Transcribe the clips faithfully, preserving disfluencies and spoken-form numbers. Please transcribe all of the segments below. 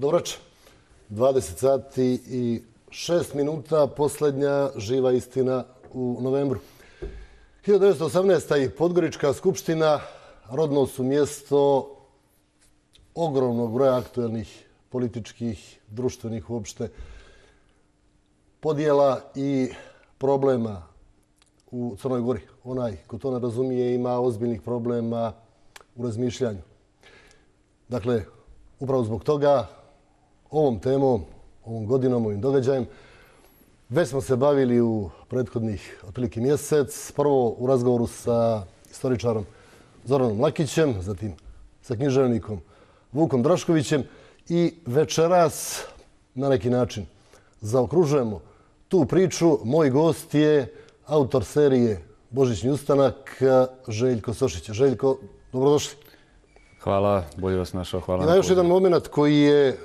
Dobro večer. dvadeset sati i šest minuta, posljednja živa istina u novembru. hiljadu devetsto osamnaesta. i Podgorička skupština rodno su mjesto ogromnog broja aktuelnih političkih, društvenih uopšte podjela i problema u Crnoj Gori. Onaj ko to ne razumije ima ozbiljnih problema u razmišljanju. Dakle, upravo zbog toga ovom temom, ovom godinom, ovim događajem, već smo se bavili u prethodnih otprilike mjesec. Prvo u razgovoru sa istoričarom Zoranom Lakićem, zatim sa književnikom Vukom Draškovićem i večeras na neki način zaokružujemo tu priču. Moj gost je autor serije Božićni ustanak Željko Sošić. Željko, dobrodošli. Hvala, bolje vas našao. Hvala. Ima još jedan moment koji je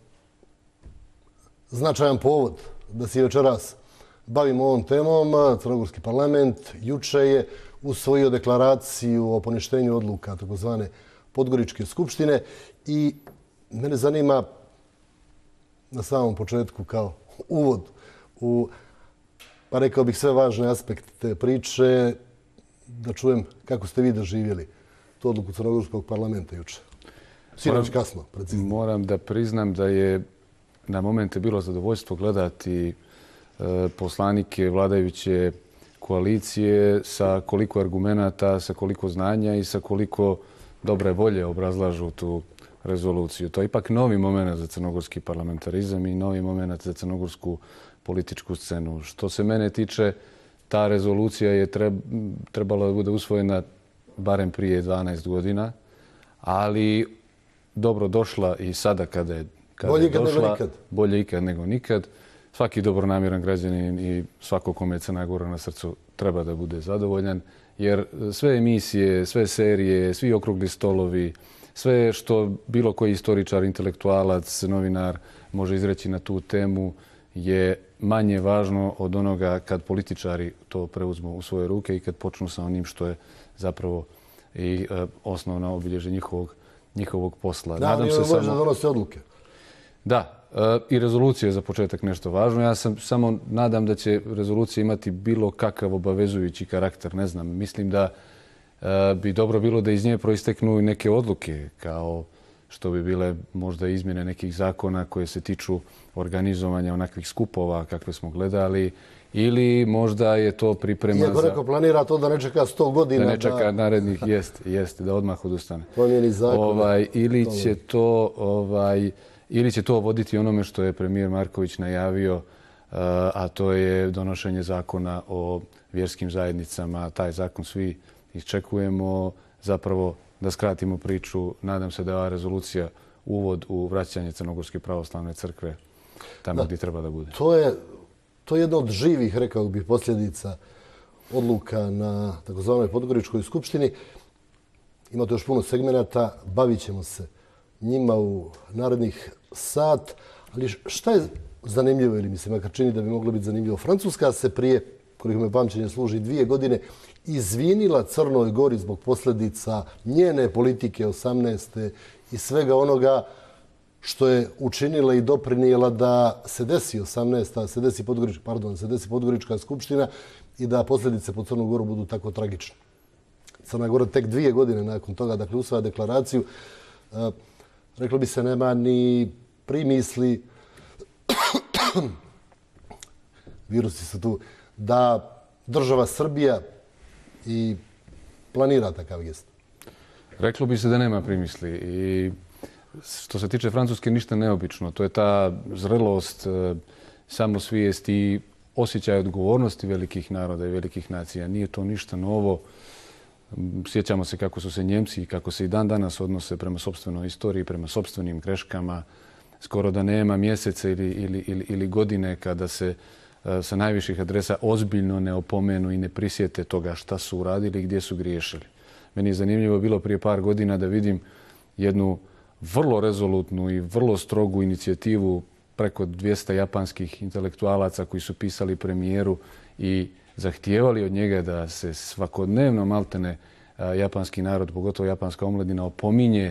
značajan povod da se večeras bavimo ovom temom. Crnogorski parlament juče je usvojio deklaraciju o poništenju odluka takozvane Podgoričke skupštine i mene zanima na samom početku kao uvod u, pa rekao bih, sve važne aspekte te priče, da čujem kako ste vi doživjeli tu odluku Crnogorskog parlamenta juče. Sinoć kasno, precizno. Moram da priznam da je na momente bilo zadovoljstvo gledati e, poslanike vladajuće koalicije sa koliko argumenata, sa koliko znanja i sa koliko dobre volje obrazlažu tu rezoluciju. To je ipak novi moment za crnogorski parlamentarizam i novi moment za crnogorsku političku scenu. Što se mene tiče, ta rezolucija je trebala da bude usvojena barem prije dvanaest godina, ali dobro došla i sada kada je, kada bolje je ikad došla. Nego nikad. Bolje ikad nego nikad. Svaki dobronamjeran građanin i svako kome je Crna Gora na srcu treba da bude zadovoljan, jer sve emisije, sve serije, svi okrugli stolovi, sve što bilo koji istoričar, intelektualac, novinar može izreći na tu temu je manje važno od onoga kad političari to preuzmu u svoje ruke i kad počnu sa onim što je zapravo i e, osnovna obilježje njihovog, njihovog posla. Da, Nadam se samo... samo... donose odluke. Da, e, i rezolucija je za početak nešto važno. Ja sam samo nadam da će rezolucija imati bilo kakav obavezujući karakter. Ne znam, mislim da e, bi dobro bilo da iz nje proisteknu neke odluke, kao što bi bile možda izmjene nekih zakona koje se tiču organizovanja onakvih skupova kakve smo gledali, ili možda je to priprema Iako za... neko planira to da ne čeka sto godina. Da ne čeka da... narednih, jest, jest, da odmah odustane. Promijeni zakon. Ovaj, ili, će to, ovaj, ili će to voditi onome što je premijer Marković najavio, a to je donošenje zakona o vjerskim zajednicama. Taj zakon svi iščekujemo. Zapravo, da skratimo priču, nadam se da je ova rezolucija uvod u vraćanje Crnogorske pravoslavne crkve tamo gdje treba da bude. To je, to je jedna od živih, rekao bih, posljedica odluka na takozvanoj Podgoričkoj skupštini. Ima to još puno segmenata, bavit ćemo se njima u narednih sat. Ali šta je zanimljivo, ili mi se makar čini da bi moglo biti zanimljivo? Francuska se prije, koliko me pamćenje služi, dvije godine izvinila Crnoj Gori zbog posljedica njene politike osamnaeste i svega onoga što je učinila i doprinijela da se desi osamnaesta, se desi Podgorička, pardon, se desi Podgorička skupština i da posljedice po Crnu Goru budu tako tragične. Crna Gora tek dvije godine nakon toga, dakle, usvaja deklaraciju. E, reklo bi se, nema ni primisli, virusi su tu, da država Srbija i planira takav gest. Reklo bi se da nema primisli i što se tiče Francuske ništa neobično. To je ta zrelost, samosvijest i osjećaj odgovornosti velikih naroda i velikih nacija. Nije to ništa novo. Sjećamo se kako su se Njemci i kako se i dan danas odnose prema sopstvenoj istoriji, prema sopstvenim greškama. Skoro da nema mjesece ili, ili, ili, ili godine kada se sa najviših adresa ozbiljno ne opomenu i ne prisjete toga šta su uradili i gdje su griješili. Meni je zanimljivo bilo prije par godina da vidim jednu vrlo rezolutnu i vrlo strogu inicijativu preko dvjesto japanskih intelektualaca koji su pisali premijeru i zahtijevali od njega da se svakodnevno maltene japanski narod, pogotovo japanska omladina, opominje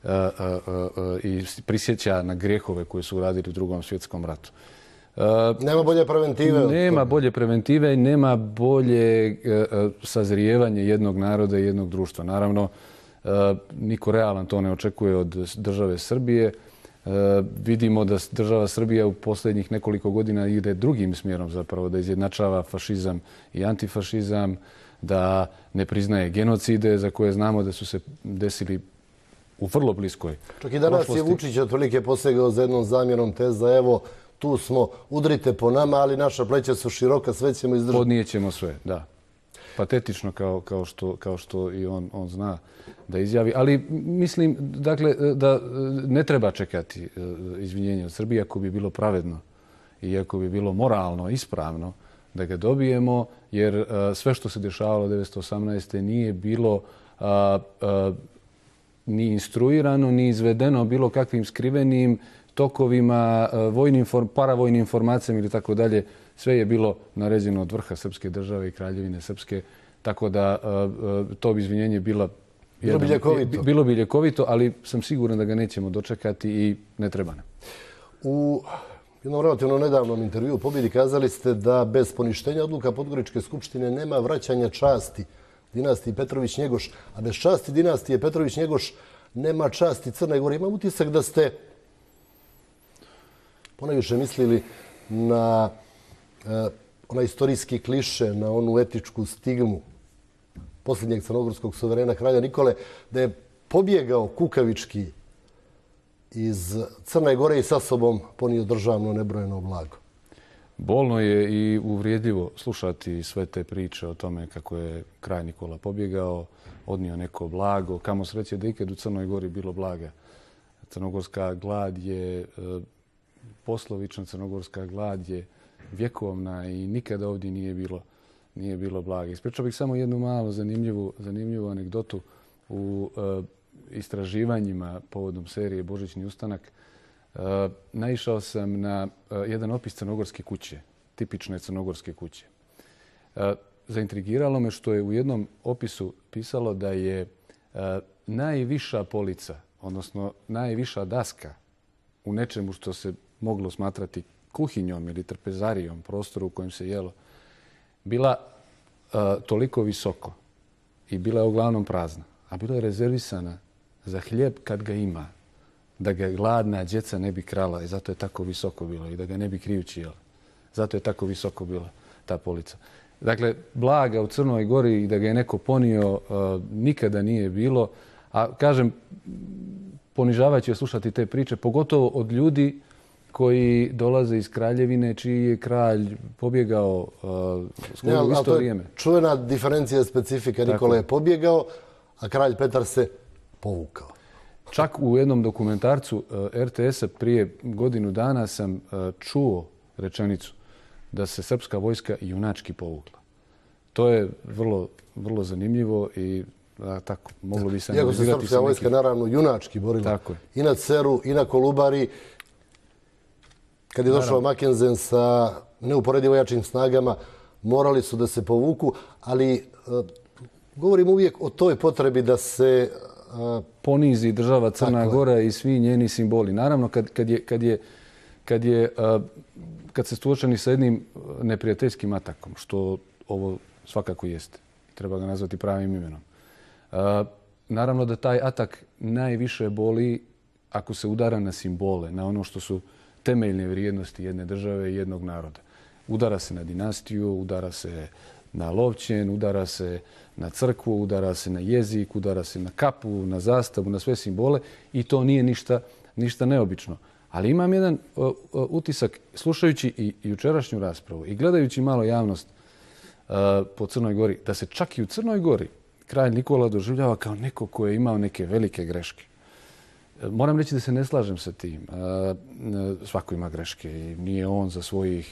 i prisjeća na grijehove koje su uradili u Drugom svjetskom ratu. Nema bolje preventive? Nema bolje preventive i nema bolje sazrijevanje jednog naroda i jednog društva. Naravno, niko realan to ne očekuje od države Srbije. Vidimo da država Srbija u posljednjih nekoliko godina ide drugim smjerom zapravo, da izjednačava fašizam i antifašizam, da ne priznaje genocide za koje znamo da su se desili u vrlo bliskoj prošlosti. Čak i danas je Vučić otprilike posegao za jednom zamjerom teza, evo, tu smo, udrite po nama, ali naša pleća su široka, sve ćemo izdržati. Podnijećemo sve, da. Patetično kao, kao, što, kao što i on, on zna da izjavi. Ali mislim dakle, da ne treba čekati izvinjenje od Srbije ako bi bilo pravedno i ako bi bilo moralno, ispravno da ga dobijemo, jer sve što se dešavalo devetnaeste osamnaeste nije bilo a, a, ni instruirano, ni izvedeno bilo kakvim skrivenim tokovima, vojnim, paravojnim informacijama ili tako dalje. Sve je bilo naređeno od vrha Srpske države i Kraljevine Srpske, tako da to bi izvinjenje bilo, bilo, bi ljekovito. bilo bi ljekovito, ali sam siguran da ga nećemo dočekati i ne treba nam. U jednom relativno nedavnom intervjuu u Pobjedi kazali ste da bez poništenja odluka Podgoričke skupštine nema vraćanja časti dinastiji Petrović-Njegoš, a bez časti dinastije Petrović-Njegoš nema časti Crne Gore. Imam utisak da ste ponajviše mislili na eh, onaj istorijski kliše, na onu etičku stigmu posljednjeg crnogorskog suverena kralja Nikole, da je pobjegao kukavički iz Crne Gore i sa sobom ponio državno nebrojeno blago. Bolno je i uvrijedljivo slušati sve te priče o tome kako je kralj Nikola pobjegao, odnio neko blago. Kamo sreće da ikad u Crnoj Gori bilo blaga. Crnogorska glad je poslovična, crnogorska glad je vjekovna i nikada ovdje nije bilo, nije bilo blaga. Ispričao bih samo jednu malu zanimljivu, zanimljivu anegdotu u uh, istraživanjima povodom serije Božićni ustanak. Uh, naišao sam na uh, jedan opis crnogorske kuće, tipične crnogorske kuće. Uh, zaintrigiralo me što je u jednom opisu pisalo da je uh, najviša polica, odnosno najviša daska u nečemu što se moglo smatrati kuhinjom ili trpezarijom, prostoru u kojem se jelo, bila uh, toliko visoko i bila je uglavnom prazna, a bila je rezervisana za hljeb kad ga ima, da ga gladna djeca ne bi krala i zato je tako visoko bilo i da ga ne bi krijući jela. Zato je tako visoko bila ta polica. Dakle, blaga u Crnoj Gori i da ga je neko ponio uh, nikada nije bilo, a kažem, ponižavajuće je slušati te priče, pogotovo od ljudi koji dolaze iz kraljevine, čiji je kralj pobjegao uh, skoro u isto vrijeme. Čuvena diferencija specifika. Nikola je pobjegao, a kralj Petar se povukao. Čak u jednom dokumentarcu uh, R T S-a prije godinu dana sam uh, čuo rečenicu da se srpska vojska junački povukla. To je vrlo, vrlo zanimljivo i a, tako, moglo bi se iako se srpska vojska neki... naravno junački borila i na Ceru i na Kolubari. Kad je došao Mackensen sa neuporedivo jačim snagama, morali su da se povuku, ali uh, govorim uvijek o toj potrebi da se uh, ponizi država Crna Gora i svi njeni simboli. Naravno, kad, kad, je, kad, je, kad, je, uh, kad se suočeni sa jednim neprijateljskim atakom, što ovo svakako jeste, treba ga nazvati pravim imenom. Uh, naravno da taj atak najviše boli ako se udara na simbole, na ono što su temeljne vrijednosti jedne države i jednog naroda. Udara se na dinastiju, udara se na lovćen, udara se na crkvu, udara se na jezik, udara se na kapu, na zastavu, na sve simbole i to nije ništa, ništa neobično. Ali imam jedan uh, uh, utisak, slušajući i jučerašnju raspravu i gledajući malo javnost uh, po Crnoj Gori, da se čak i u Crnoj Gori kralj Nikola doživljava kao neko ko je imao neke velike greške. Moram reći da se ne slažem sa tim. Svako ima greške i nije on za svojih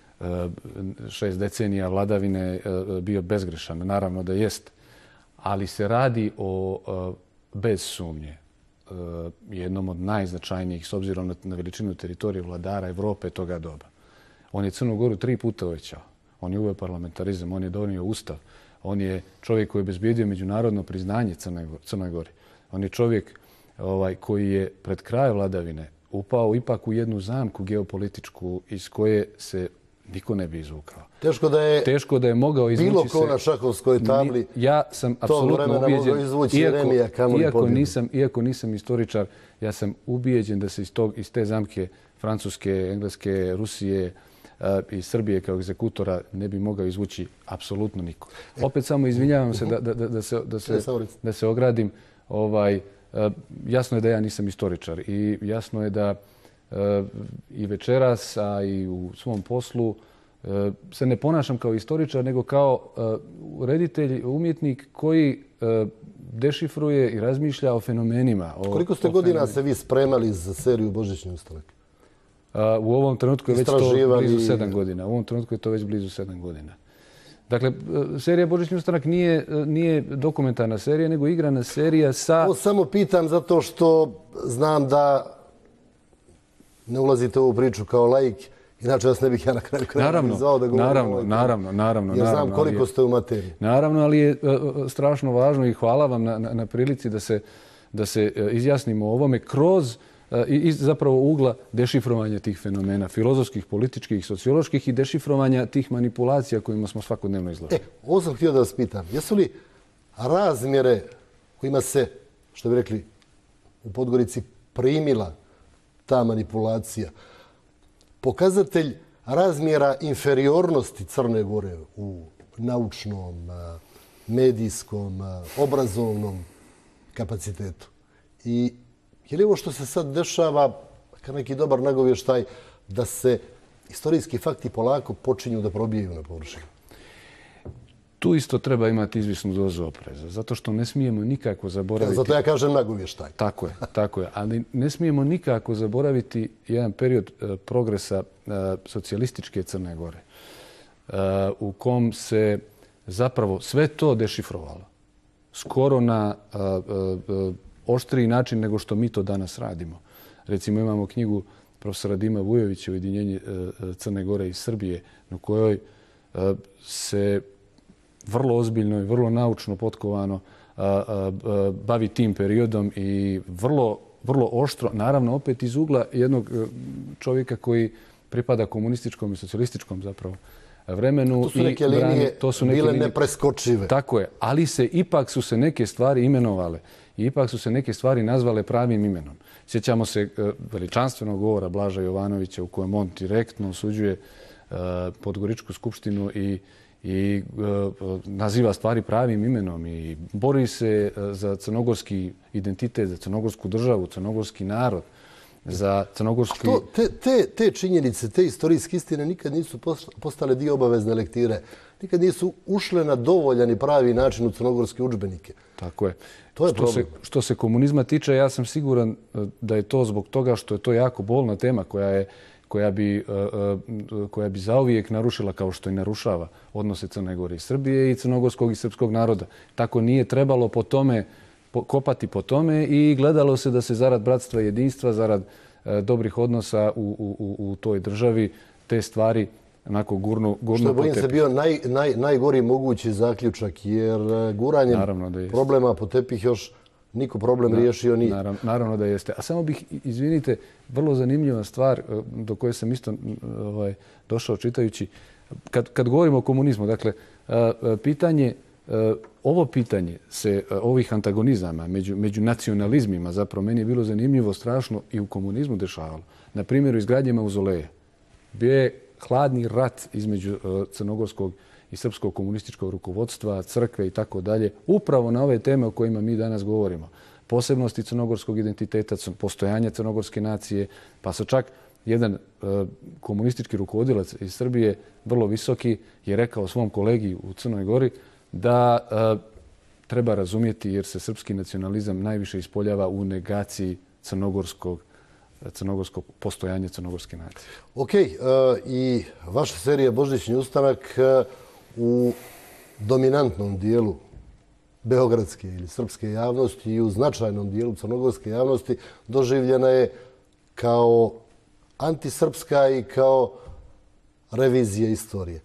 šest decenija vladavine bio bezgrešan. Naravno da jest. Ali se radi o, bez sumnje, jednom od najznačajnijih s obzirom na veličinu teritorije vladara Evrope toga doba. On je Crnu Goru tri puta uvećao. On je uveo parlamentarizam, on je donio ustav. On je čovjek koji je obezbijedio međunarodno priznanje Crnoj Gori. On je čovjek ovaj, koji je pred kraj vladavine upao ipak u jednu zamku geopolitičku iz koje se niko ne bi izvukao. Teško da je, Teško da je mogao izvući bilo ko se, na šahovskoj tabli ja sam apsolutno ubijeđen, izvući iako, Remija, kamoli iako, pobjedu. nisam, iako nisam istoričar, ja sam ubijeđen da se iz, tog, iz te zamke Francuske, Engleske, Rusije a, i Srbije kao egzekutora ne bi mogao izvući apsolutno niko. Opet samo izvinjavam se da, da, da, da, se, da, se, da se ogradim. Ovaj, a, jasno je da ja nisam istoričar i jasno je da a, i večeras, a i u svom poslu se ne ponašam kao istoričar, nego kao reditelj, umjetnik koji dešifruje i razmišlja o fenomenima. O, Koliko ste o godina se vi spremali za seriju Božićni ustanak? U ovom trenutku je već to blizu sedam godina. U ovom trenutku je to već blizu sedam godina. Dakle, serija Božićni ustanak nije, nije dokumentarna serija, nego igrana serija sa... Ovo samo pitam zato što znam da ne ulazite u ovu priču kao laik. Inače vas ne bih ja na kraju kraju zvao da govorim. Naravno, naravno, naravno. Jer znam koliko ste u materiji. Naravno, ali je strašno važno i hvala vam na, na, na prilici da se, da se izjasnimo o ovome kroz iz zapravo ugla dešifrovanja tih fenomena, filozofskih, političkih, socioloških i dešifrovanja tih manipulacija kojima smo svakodnevno izloženi. E, ovo sam htio da vas pitam. Jesu li razmjere kojima se, što bi rekli u Podgorici, primila ta manipulacija, pokazatelj razmjera inferiornosti Crne Gore u naučnom, medijskom, obrazovnom kapacitetu? I je li ovo što se sad dešava kao neki dobar nagovještaj da se istorijski fakti polako počinju da probijaju na površinu? Tu isto treba imati izvisnu dozu opreza, zato što ne smijemo nikako zaboraviti... Zato ja kažem nagovještaj. Tako je, tako je. Ali ne smijemo nikako zaboraviti jedan period progresa socijalističke Crne Gore u kom se zapravo sve to dešifrovalo. Skoro na oštriji način nego što mi to danas radimo. Recimo imamo knjigu profesora Dima Vujovića Ujedinjenje Crne Gore i Srbije na kojoj se vrlo ozbiljno i vrlo naučno potkovano a, a, a, bavi tim periodom i vrlo, vrlo oštro, naravno opet iz ugla jednog čovjeka koji pripada komunističkom i socijalističkom zapravo vremenu. To su neke i brani, linije to su neke bile linije, nepreskočive. Tako je, ali se ipak su se neke stvari imenovale i ipak su se neke stvari nazvale pravim imenom. Sjećamo se veličanstvenog govora Blaža Jovanovića u kojem on direktno osuđuje Podgoričku skupštinu i i uh, naziva stvari pravim imenom i bori se uh, za crnogorski identitet, za crnogorsku državu, crnogorski narod, za crnogorski... To, te, te, te činjenice, te istorijske istine nikad nisu postale dio obavezne lektire. Nikad nisu ušle na dovoljan i pravi način u crnogorske udžbenike. Tako je. To je što, se, što se komunizma tiče, ja sam siguran da je to zbog toga što je to jako bolna tema koja je koja bi, koja bi zauvijek narušila, kao što i narušava, odnose Crne Gore i Srbije i crnogorskog i srpskog naroda. Tako nije trebalo po tome, kopati po tome i gledalo se da se zarad bratstva i jedinstva, zarad dobrih odnosa u, u, u toj državi, te stvari onako gurnu, gurnu što je, bojim se, bio naj, naj, najgori mogući zaključak, jer guranjem problema po tepih još niko problem Na, riješio nije. Naravno, naravno da jeste. A samo bih, izvinite, vrlo zanimljiva stvar do koje sam isto ovaj, došao čitajući. Kad, kad govorimo o komunizmu, dakle, pitanje, ovo pitanje se ovih antagonizama među, među nacionalizmima, zapravo meni je bilo zanimljivo, strašno i u komunizmu dešavalo. Na primjeru izgradnje mauzoleja. Bio je hladni rat između crnogorskog i srpskog komunističkog rukovodstva, crkve i tako dalje, upravo na ove teme o kojima mi danas govorimo. Posebnosti crnogorskog identiteta, postojanja crnogorske nacije, pa su čak jedan uh, komunistički rukovodilac iz Srbije, vrlo visoki, je rekao svom kolegi u Crnoj Gori da uh, treba razumjeti jer se srpski nacionalizam najviše ispoljava u negaciji crnogorskog crnogorskog postojanja crnogorske nacije. Ok, uh, i vaša serija Božićni ustanak uh, u dominantnom dijelu beogradske ili srpske javnosti i u značajnom dijelu crnogorske javnosti doživljena je kao antisrpska i kao revizija istorije.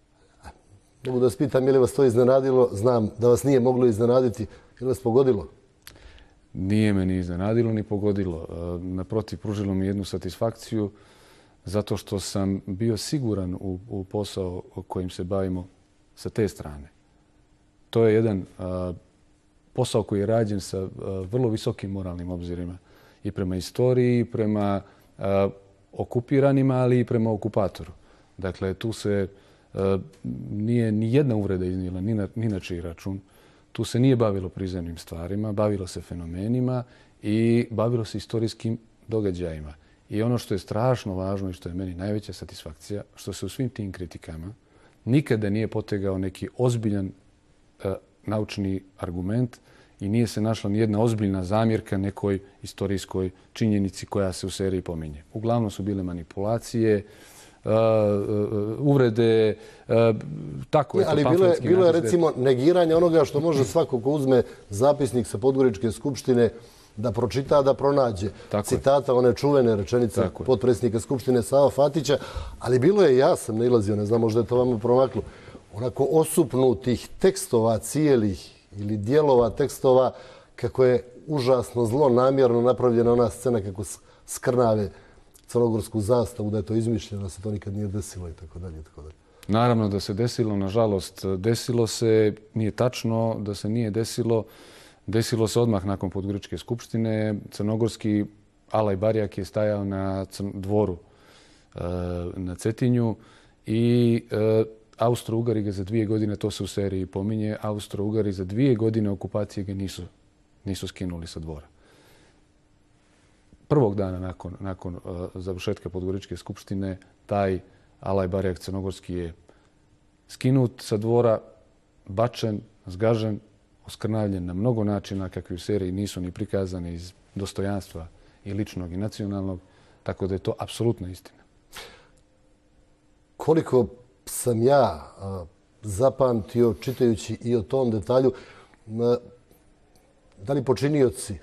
Mogu da vas pitam je li vas to iznenadilo? Znam da vas nije moglo iznenaditi. Je li vas pogodilo? nije me ni iznenadilo ni pogodilo. Naprotiv, pružilo mi jednu satisfakciju zato što sam bio siguran u, u posao kojim se bavimo sa te strane. To je jedan a, posao koji je rađen sa a, vrlo visokim moralnim obzirima i prema istoriji, i prema a, okupiranima, ali i prema okupatoru. Dakle, tu se a, nije ni jedna uvreda iznijela ni na, ni na čiji račun. Tu se nije bavilo prizemnim stvarima, bavilo se fenomenima i bavilo se istorijskim događajima. I ono što je strašno važno i što je meni najveća satisfakcija, što se u svim tim kritikama nikada nije potegao neki ozbiljan e, naučni argument i nije se našla ni jedna ozbiljna zamjerka nekoj istorijskoj činjenici koja se u seriji pominje. Uglavnom su bile manipulacije, Uh, uh, uvrede, uh, tako je to ali bilo je, bilo je recimo negiranje onoga što može svako ko uzme zapisnik sa Podgoričke skupštine da pročita, da pronađe tako citata je. One čuvene rečenice tako potpredsjednika skupštine Sava Fatića, ali bilo je, ja sam nailazio, ne znam, možda je to vama promaklo, onako osupnutih tekstova cijelih ili dijelova tekstova kako je užasno zlo namjerno napravljena ona scena kako skrnave crnogorsku zastavu, da je to izmišljeno, da se to nikad nije desilo i tako dalje i tako dalje. Naravno da se desilo, nažalost, desilo se, nije tačno da se nije desilo. Desilo se odmah nakon Podgoričke skupštine. Crnogorski Alaj Barjak je stajao na dvoru na Cetinju i Austro-Ugari ga za dvije godine, to se u seriji pominje, Austro-Ugari za dvije godine okupacije ga nisu, nisu skinuli sa dvora. Prvog dana nakon, nakon uh, završetka Podgoričke skupštine taj Alaj Barjak crnogorski je skinut sa dvora, bačen, zgažen, oskrnavljen na mnogo načina kakvi u seriji nisu ni prikazani iz dostojanstva i ličnog i nacionalnog, tako da je to apsolutna istina. Koliko sam ja uh, zapamtio čitajući i o tom detalju, uh, da li počinioci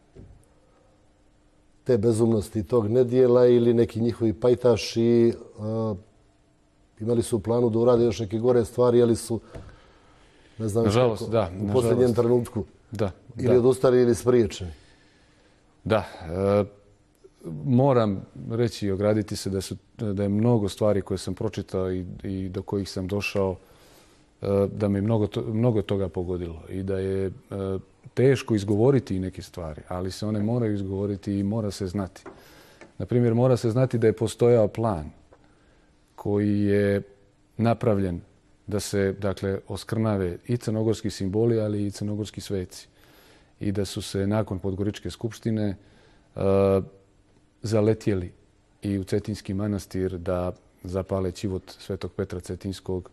te bezumnosti tog nedjela ili neki njihovi pajtaši uh, imali su u planu da urade još neke gore stvari, ali su, ne znam, nažalost, kako, da, u posljednjem trenutku da, ili da. odustali ili spriječeni. Da, e, moram reći i ograditi se da, su, da je mnogo stvari koje sam pročitao i, i do kojih sam došao, e, da me mnogo, to, mnogo toga pogodilo i da je e, teško izgovoriti neke stvari, ali se one moraju izgovoriti i mora se znati. Naprimjer, mora se znati da je postojao plan koji je napravljen da se, dakle, oskrnave i crnogorski simboli, ali i crnogorski sveci. I da su se nakon Podgoričke skupštine uh, zaletjeli i u Cetinski manastir da zapale ćivot Svetog Petra Cetinskog.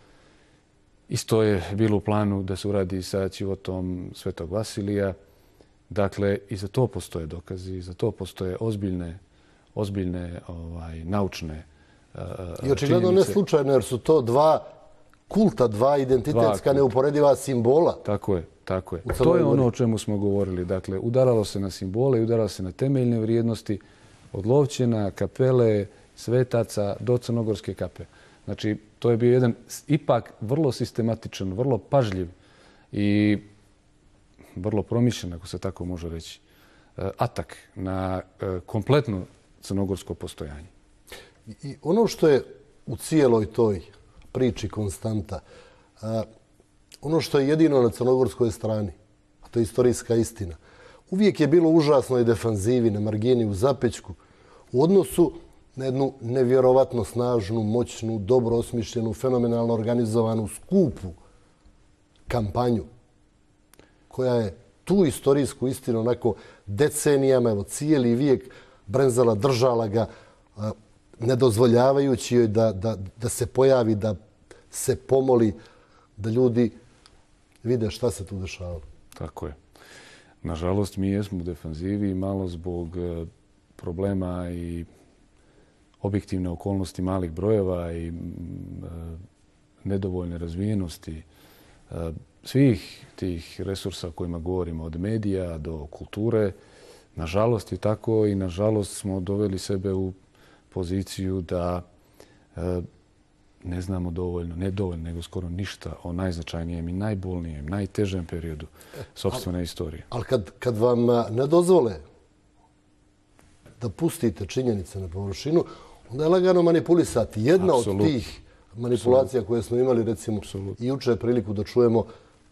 Isto je bilo u planu da se uradi sa ćivotom Svetog Vasilija. Dakle, i za to postoje dokazi, i za to postoje ozbiljne, ozbiljne ovaj, naučne uh, I očigledno činjenice. Ne slučajno, jer su to dva kulta, dva identitetska dva neuporediva simbola. Tako je, tako je. To je ono o čemu smo govorili. Dakle, udaralo se na simbole i udaralo se na temeljne vrijednosti od Lovćena, kapele, svetaca do Crnogorske kape. Znači, to je bio jedan ipak vrlo sistematičan, vrlo pažljiv i vrlo promišljen, ako se tako može reći, atak na kompletno crnogorsko postojanje. I ono što je u cijeloj toj priči konstanta, ono što je jedino na crnogorskoj strani, a to je istorijska istina, uvijek je bilo užasno i defanzivi na margini u Zapećku u odnosu na jednu nevjerovatno snažnu, moćnu, dobro osmišljenu, fenomenalno organizovanu, skupu kampanju koja je tu istorijsku istinu onako decenijama, evo cijeli vijek brenzala, držala ga, ne dozvoljavajući joj da, da, da se pojavi, da se pomoli, da ljudi vide šta se tu dešava. Tako je. Nažalost, mi jesmo u defanzivi malo zbog problema i objektivne okolnosti malih brojeva i e, nedovoljne razvijenosti e, svih tih resursa o kojima govorimo, od medija do kulture. Nažalost je tako i nažalost smo doveli sebe u poziciju da e, ne znamo dovoljno, ne dovoljno, nego skoro ništa o najznačajnijem i najbolnijem, najtežem periodu sopstvene istorije. Ali kad, kad vam ne dozvole da pustite činjenice na površinu, onda je lagano manipulisati. Jedna Absolut. od tih manipulacija koje smo imali, recimo, Absolut. i juče priliku da čujemo,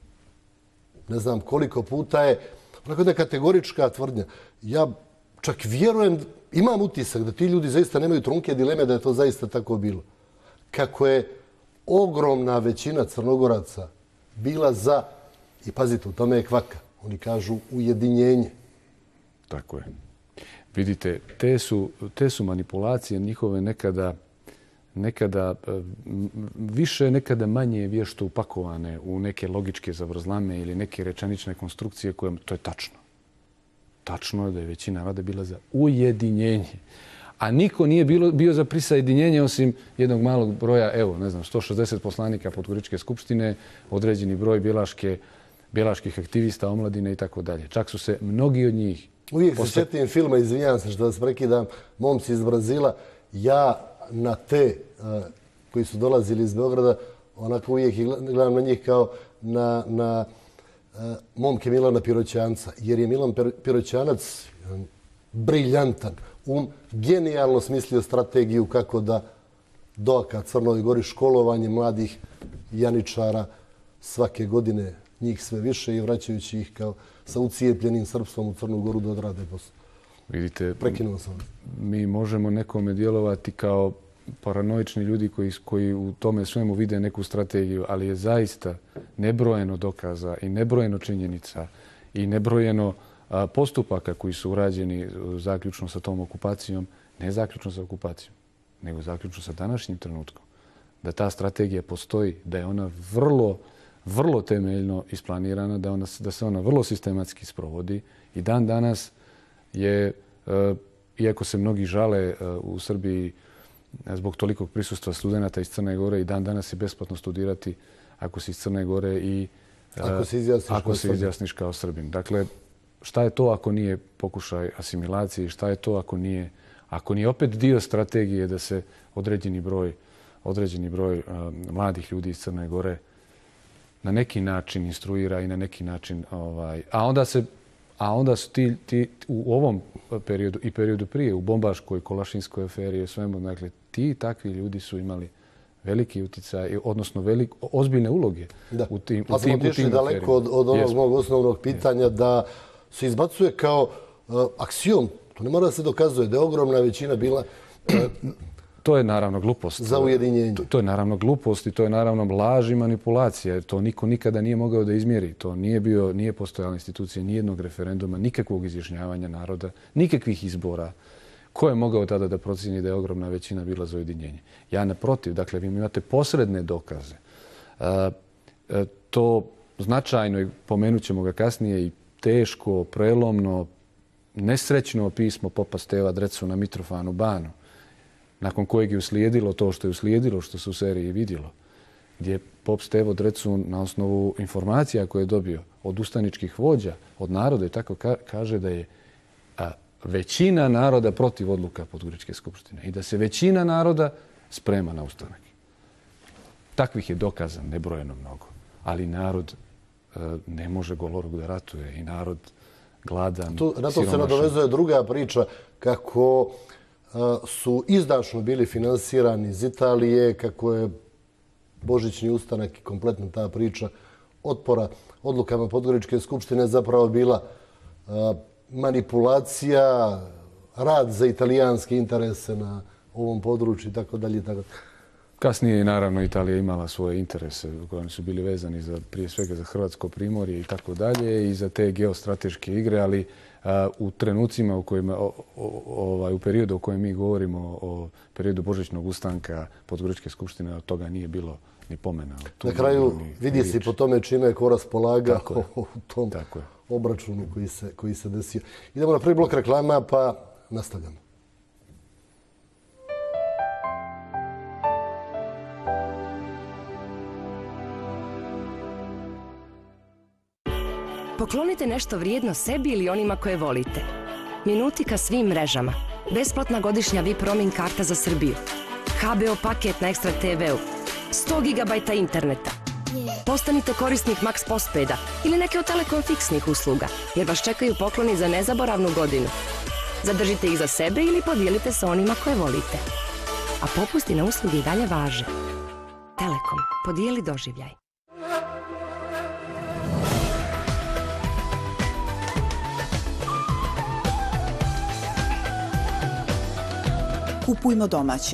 ne znam koliko puta je, onako jedna kategorička tvrdnja. Ja čak vjerujem, imam utisak da ti ljudi zaista nemaju trunke dileme da je to zaista tako bilo. Kako je ogromna većina Crnogoraca bila za, i pazite, u tome je kvaka, oni kažu ujedinjenje. Tako je. Vidite, te su, te su manipulacije njihove nekada, nekada više, nekada manje vješto upakovane u neke logičke zavrzlame ili neke rečenične konstrukcije koje, to je tačno. Tačno je da je većina naroda bila za ujedinjenje. A niko nije bilo, bio za prisajedinjenje osim jednog malog broja, evo, ne znam, sto šezdeset poslanika Podgoričke skupštine, određeni broj bjelaške, bjelaških aktivista, omladine i tako dalje. Čak su se mnogi od njih... Uvijek se sjetim filma, izvinjam se što vas prekidam, Momci iz Brazila. Ja na te uh, koji su dolazili iz Beograda, onako uvijek gledam na njih kao na, na uh, momke Milana Piroćanca. Jer je Milan Piroćanac um, briljantan, um, genijalno smislio strategiju kako da doaka Crnoj Gori školovanje mladih janičara svake godine, njih sve više i vraćajući ih kao sa ucijepljenim srpstvom u Crnu Goru da odrade posao. Vidite, prekinuo sam. Mi možemo nekome djelovati kao paranoični ljudi koji, koji u tome svemu vide neku strategiju, ali je zaista nebrojeno dokaza i nebrojeno činjenica i nebrojeno a, postupaka koji su urađeni zaključno sa tom okupacijom, ne zaključno sa okupacijom, nego zaključno sa današnjim trenutkom. Da ta strategija postoji, da je ona vrlo vrlo temeljno isplanirana, da, ona, da se ona vrlo sistematski sprovodi i dan danas je, e, iako se mnogi žale e, u Srbiji zbog tolikog prisustva studenata iz Crne Gore, i dan danas je besplatno studirati ako si iz Crne Gore i e, ako se izjasniš, ako se izjasniš kao Srbin. Dakle, šta je to ako nije pokušaj asimilacije? Šta je to ako nije, ako nije opet dio strategije da se određeni broj, određeni broj e, mladih ljudi iz Crne Gore na neki način instruira i na neki način... Ovaj, a, onda se, a onda su ti, ti u ovom periodu i periodu prije, u bombaškoj, kolašinskoj aferi i svemu, dakle, ti takvi ljudi su imali veliki utjecaj, odnosno velik, ozbiljne uloge da. u tim, pa u tim, u tim daleko od, od onog yes. mog osnovnog pitanja yes. da se izbacuje kao uh, aksiom, to ne mora da se dokazuje, da je ogromna većina bila... Uh, To je naravno glupost. Za ujedinjenje. To, to je naravno glupost i to je naravno laž i manipulacija. To niko nikada nije mogao da izmjeri. To nije bio, nije postojala institucija nijednog referenduma, nikakvog izjašnjavanja naroda, nikakvih izbora. Ko je mogao tada da procjeni da je ogromna većina bila za ujedinjenje? Ja naprotiv, dakle, vi imate posredne dokaze. A, a, to značajno, i pomenut ćemo ga kasnije, i teško, prelomno, nesrećno pismo popa Steva Drecu na Mitrofanu Banu, nakon kojeg je uslijedilo to što je uslijedilo, što se u seriji vidjelo, gdje je pop Stevo Drecun na osnovu informacija koje je dobio od ustaničkih vođa, od naroda i tako ka kaže da je a, većina naroda protiv odluka Podgoričke skupštine i da se većina naroda sprema na ustanak. Takvih je dokaza nebrojeno mnogo, ali narod a, ne može goloruk da ratuje i narod gladan, tu, na to siromašan. Se nadovezuje druga priča kako su izdašno bili finansirani iz Italije, kako je Božićni ustanak i kompletna ta priča otpora odlukama Podgoričke skupštine zapravo bila manipulacija, rad za italijanske interese na ovom području i tako dalje. Kasnije je naravno Italija imala svoje interese koji su bili vezani za, prije svega za Hrvatsko primorje i tako dalje i za te geostrateške igre, ali u trenucima u kojima, o, o, ovaj, u periodu o kojem mi govorimo, o periodu Božićnog ustanka Podgoričke skupštine, od toga nije bilo ni pomena. Na kraju vidi se po tome čime je ko raspolagao u tom Tako je. obračunu koji se, koji se desio. Idemo na prvi blok reklama pa nastavljamo. Poklonite nešto vrijedno sebi ili onima koje volite. Minutika svim mrežama. Besplatna godišnja V I P roaming karta za Srbiju. H B O paket na Extra T V-u. sto gigabajta interneta. Postanite korisnik Max Postpaida ili neke od Telekom fiksnih usluga, jer vas čekaju pokloni za nezaboravnu godinu. Zadržite ih za sebe ili podijelite sa onima koje volite. A popusti na usluge i dalje važe. Telekom, podijeli doživljaj. Kupujmo domaće.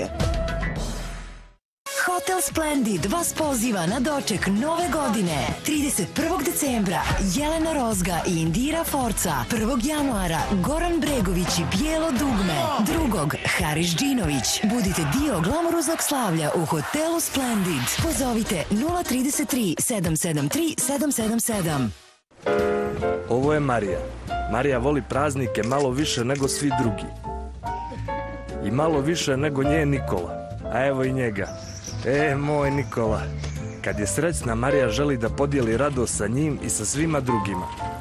Hotel Splendid vas poziva na doček nove godine. trideset prvog decembra Jelena Rozga i Indira Forca. prvog januara Goran Bregović i Bijelo dugme. drugog Haris Džinović. Budite dio glamuroznog slavlja u Hotelu Splendid. Pozovite nula tri tri sedam sedam tri sedam sedam sedam. Ovo je Marija. Marija voli praznike malo više nego svi drugi. I malo više nego nje Nikola. A evo i njega. E, moj Nikola. Kad je srećna, Marija želi da podijeli radost sa njim i sa svima drugima.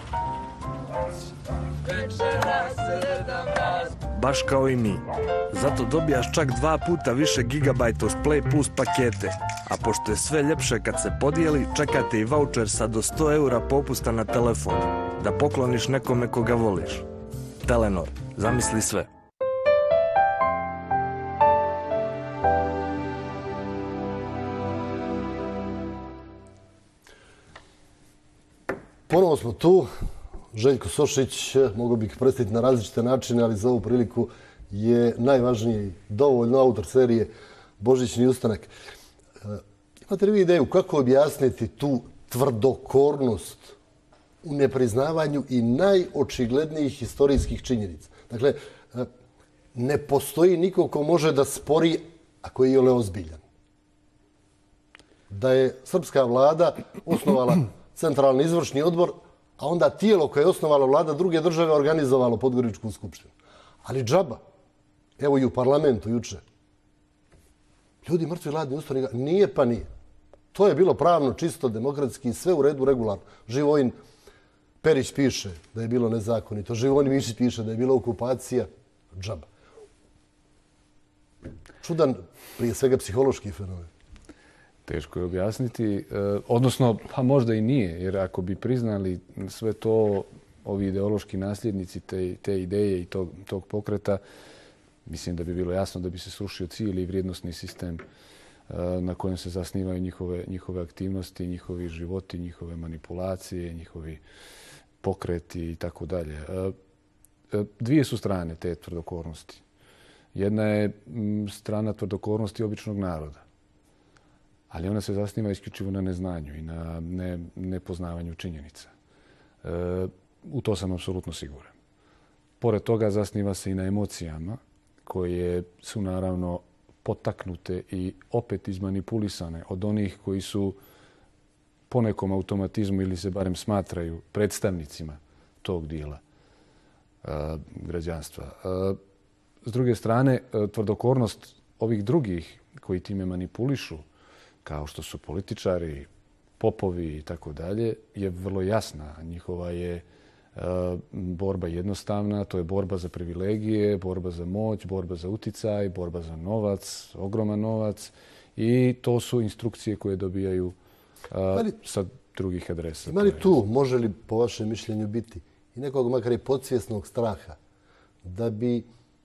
Baš kao i mi. Zato dobijaš čak dva puta više gigabajta uz Play Plus pakete. A pošto je sve ljepše kad se podijeli, čekate i voucher sa do sto eura popusta na telefon. Da pokloniš nekome koga voliš. Telenor. Zamisli sve. Ponovo smo tu. Željko Sošić, mogu bih predstaviti na različite načine, ali za ovu priliku je najvažniji dovoljno autor serije Božićni ustanak. E, imate li vi ideju kako objasniti tu tvrdokornost u nepriznavanju i najočiglednijih historijskih činjenica? Dakle, e, ne postoji niko ko može da spori ako je iole ozbiljan. Da je srpska vlada osnovala centralni izvršni odbor, a onda tijelo koje je osnovala vlada druge države organizovalo Podgoričku skupštinu. Ali džaba. Evo i u parlamentu juče. Ljudi mrtvi hladni ustani, nije pa nije. To je bilo pravno, čisto, demokratski, sve u redu, regularno. Živojin Perić piše da je bilo nezakonito. Živojin Mišić piše da je bila okupacija. Džaba. Čudan, prije svega, psihološki fenomen. Teško je objasniti, odnosno pa možda i nije, jer ako bi priznali sve to, ovi ideološki nasljednici te, te ideje i tog, tog pokreta, mislim da bi bilo jasno da bi se srušio cijeli vrijednosni sistem na kojem se zasnivaju njihove, njihove aktivnosti, njihovi životi, njihove manipulacije, njihovi pokreti i tako dalje. Dvije su strane te tvrdokornosti. Jedna je strana tvrdokornosti običnog naroda. Ali ona se zasniva isključivo na neznanju i na ne, nepoznavanju činjenica. E, u to sam apsolutno siguran. Pored toga zasniva se i na emocijama koje su naravno potaknute i opet izmanipulisane od onih koji su po nekom automatizmu ili se barem smatraju predstavnicima tog dijela e, građanstva. E, s druge strane, tvrdokornost ovih drugih koji time manipulišu, kao što su političari, popovi i tako dalje, je vrlo jasna. Njihova je e, borba jednostavna, to je borba za privilegije, borba za moć, borba za uticaj, borba za novac, ogroman novac i to su instrukcije koje dobijaju e, li, sa drugih adresa. Ima li tu, može li po vašem mišljenju biti i nekog makar i podsvjesnog straha da bi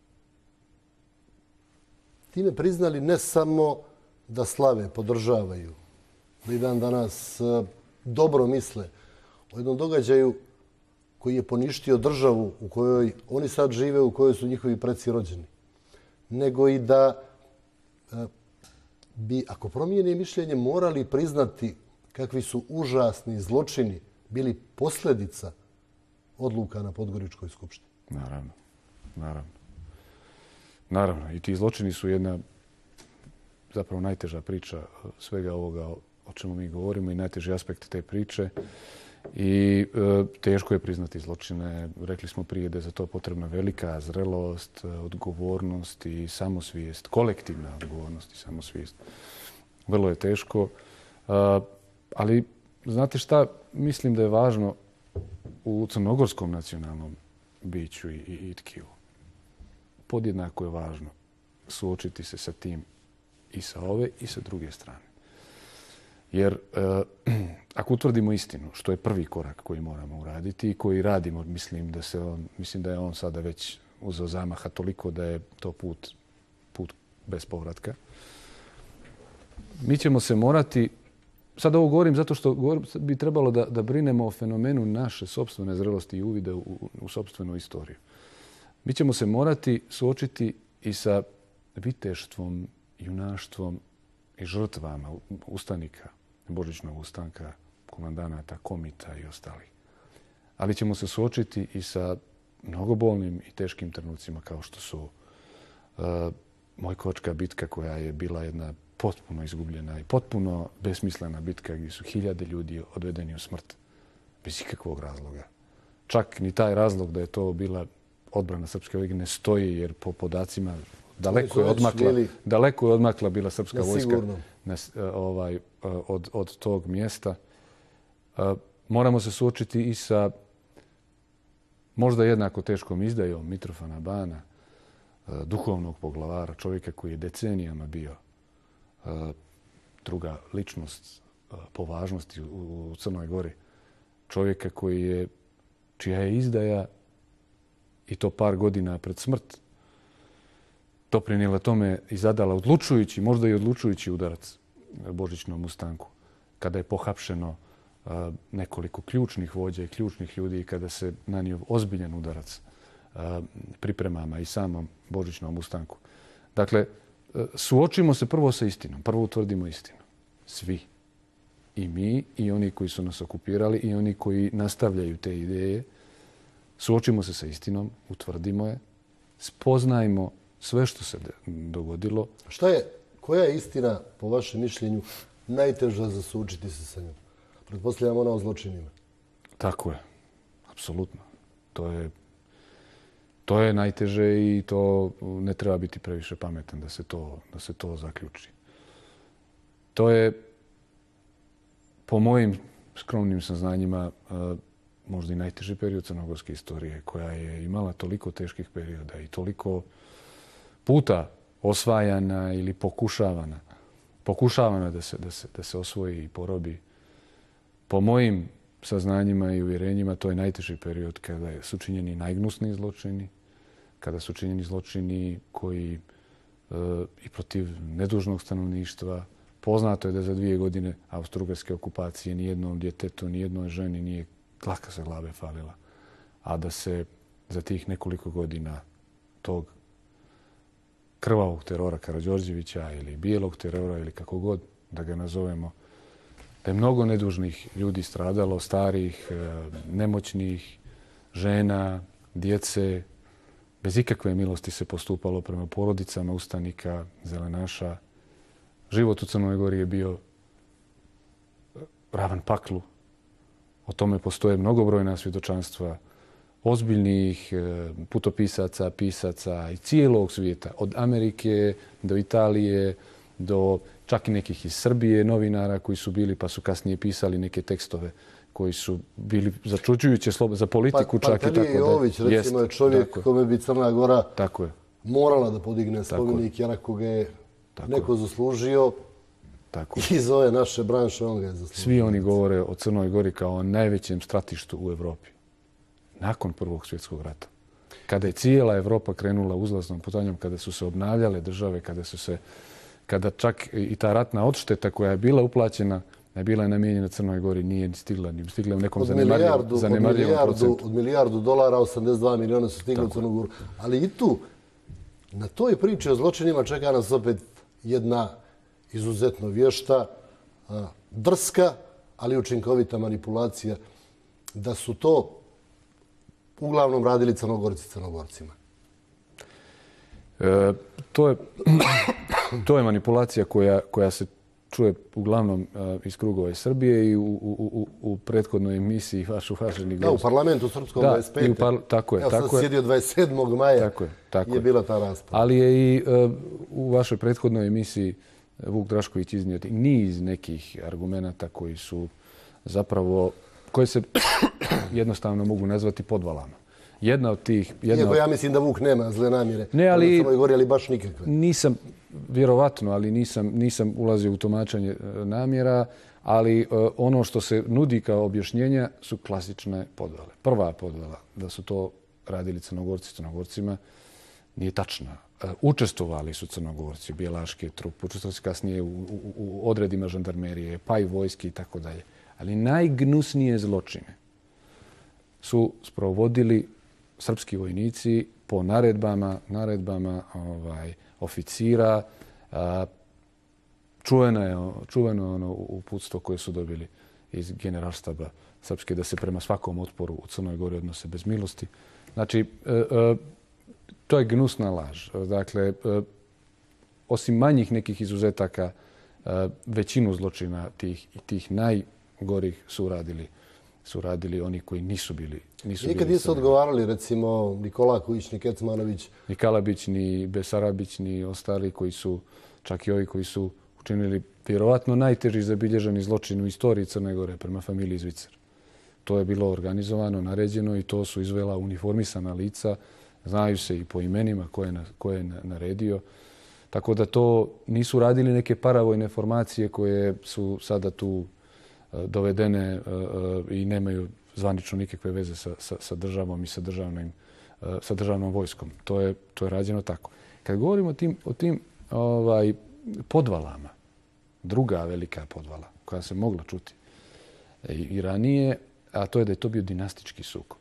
time priznali ne samo da slave, podržavaju, da i dan danas dobro misle o jednom događaju koji je poništio državu u kojoj oni sad žive, u kojoj su njihovi preci rođeni. Nego i da bi, ako promijene mišljenje, morali priznati kakvi su užasni zločini bili posljedica odluka na Podgoričkoj skupštini. Naravno, naravno. Naravno, i ti zločini su jedna zapravo najteža priča svega ovoga o čemu mi govorimo i najteži aspekt te priče. I e, teško je priznati zločine. Rekli smo prije da je za to potrebna velika zrelost, odgovornost i samosvijest, kolektivna odgovornost i samosvijest. Vrlo je teško. E, ali znate šta? Mislim da je važno u crnogorskom nacionalnom biću i, i, i tkivu. Podjednako je važno suočiti se sa tim i sa ove i sa druge strane. Jer ako utvrdimo istinu, što je prvi korak koji moramo uraditi i koji radimo, mislim da, se on, mislim da je on sada već uzeo zamaha toliko da je to put, put bez povratka. Mi ćemo se morati, sad ovo govorim zato što bi trebalo da, da brinemo o fenomenu naše sopstvene zrelosti i uvide u, u sopstvenu istoriju. Mi ćemo se morati suočiti i sa viteštvom, junaštvom i žrtvama ustanika, Božićnog ustanka, komandanata, komita i ostalih. Ali ćemo se suočiti i sa mnogobolnim i teškim trenucima kao što su uh, Mojkovačka bitka koja je bila jedna potpuno izgubljena i potpuno besmislena bitka gdje su hiljade ljudi odvedeni u smrt bez ikakvog razloga. Čak ni taj razlog da je to bila odbrana srpske vojske ne stoji jer po podacima daleko je odmakla, daleko je odmakla bila srpska vojska na, ovaj, od, od tog mjesta. Moramo se suočiti i sa možda jednako teškom izdajom Mitrofana Bana, duhovnog poglavara, čovjeka koji je decenijama bio druga ličnost po važnosti u Crnoj Gori. Čovjeka koji je, čija je izdaja i to par godina pred smrt doprinijela tome i zadala odlučujući, možda i odlučujući udarac Božićnom ustanku. Kada je pohapšeno nekoliko ključnih vođa i ključnih ljudi i kada se nanio ozbiljan udarac pripremama i samom Božićnom ustanku. Dakle, suočimo se prvo sa istinom. Prvo utvrdimo istinu. Svi. I mi, i oni koji su nas okupirali, i oni koji nastavljaju te ideje. Suočimo se sa istinom, utvrdimo je, spoznajmo sve što se dogodilo. Šta je, koja je istina, po vašem mišljenju, najteža za suočiti se sa njom? Pretpostavljam ona o zločinima. Tako je. Apsolutno. To je, to je najteže i to ne treba biti previše pametan da se to, da se to zaključi. To je, po mojim skromnim saznanjima, možda i najteži period crnogorske istorije, koja je imala toliko teških perioda i toliko puta osvajana ili pokušavana, pokušavana da se, da se, da se osvoji i porobi. Po mojim saznanjima i uvjerenjima, to je najteži period kada su činjeni najgnusniji zločini, kada su činjeni zločini koji e, i protiv nedužnog stanovništva. Poznato je da za dvije godine austrougarske okupacije nijednom djetetu, nijednoj ženi nije dlaka sa glave falila, a da se za tih nekoliko godina tog krvavog terora Karađorđevića ili bijelog terora ili kako god da ga nazovemo, da je mnogo nedužnih ljudi stradalo, starih, nemoćnih, žena, djece. Bez ikakve milosti se postupalo prema porodicama ustanika, zelenaša. Život u Crnoj Gori je bio ravan paklu. O tome postoje mnogobrojna svjedočanstva ozbiljnih putopisaca, pisaca i cijelog svijeta. Od Amerike do Italije, do čak i nekih iz Srbije novinara koji su bili pa su kasnije pisali neke tekstove koji su bili začuđujuće za politiku pa, čak i tako da. Pantelije Jović, recimo, je čovjek tako kome bi Crna Gora tako je. morala da podigne spomenik, jer ako ga je tako neko zaslužio, tako iz ove naše branše on ga je zaslužio. Svi oni govore o Crnoj Gori kao o najvećem stratištu u Evropi. Nakon Prvog svjetskog rata. Kada je cijela Evropa krenula uzlaznom putanjom, kada su se obnavljale države, kada su se kada čak i ta ratna odšteta koja je bila uplaćena, je bila namijenjena Crnoj Gori, nije stigla, ni stigla u nekom zanemarljivom procentu. Od milijardu dolara, osamdeset dva miliona su stigli u Crnu Goru. Ali i tu, na toj priči o zločinima čeka nas opet jedna izuzetno vješta, drska, ali učinkovita manipulacija, da su to uglavnom radili Crnogorci Crnogorcima. E, to je to je manipulacija koja, koja se čuje uglavnom uh, iz krugova Srbije i u, u, u, u prethodnoj emisiji vaš uvaženi gost. Da, u parlamentu srpskom da, dvadeset pete. Par... Tako je. Evo tako sad sjedio dvadeset sedmog maja tako je, tako je bila ta rasprava. Ali je i uh, u vašoj prethodnoj emisiji Vuk Drašković iznio niz nekih argumenata koji su zapravo, koje se jednostavno mogu nazvati podvalama. Jedna od tih... Jedna Iako od... ja mislim da Vuk nema zle namjere. Ne, ali... U Crnoj Gori, ali baš nikakve. Nisam, vjerovatno, ali nisam, nisam ulazio u tumačenje namjera, ali ono što se nudi kao objašnjenja su klasične podvale. Prva podvala, da su to radili Crnogorci Crnogorcima, nije tačna. Učestvovali su Crnogorci, bijelaške trupe, učestvovali su kasnije u, u, u odredima žandarmerije, pa i vojske i tako dalje. Ali najgnusnije zločine su sprovodili srpski vojnici po naredbama, naredbama ovaj, oficira. A, čuveno je čuveno ono uputstvo koje su dobili iz generalštaba srpske da se prema svakom otporu u Crnoj Gori odnose bez milosti. Znači, e, e, to je gnusna laž. Dakle, e, osim manjih nekih izuzetaka, e, većinu zločina tih, tih najgorih su radili, su radili oni koji nisu bili nisu Nikad bili nisu odgovarali, recimo, Nikola Kujić, ni Kecmanović. Ni Kalabić, ni Besarabić, ni ostali koji su, čak i ovi koji su učinili vjerovatno najteži zabilježeni zločin u istoriji Crne Gore prema familiji Zvicer. To je bilo organizovano, naređeno i to su izvela uniformisana lica. Znaju se i po imenima ko je, ko je naredio. Tako da to nisu radili neke paravojne formacije koje su sada tu dovedene i nemaju zvanično nikakve veze sa, sa, sa državom i sa državnim, sa državnom vojskom. To je, to je rađeno tako. Kad govorimo o tim, o tim ovaj, podvalama, druga velika podvala koja se mogla čuti i ranije, a to je da je to bio dinastički sukob.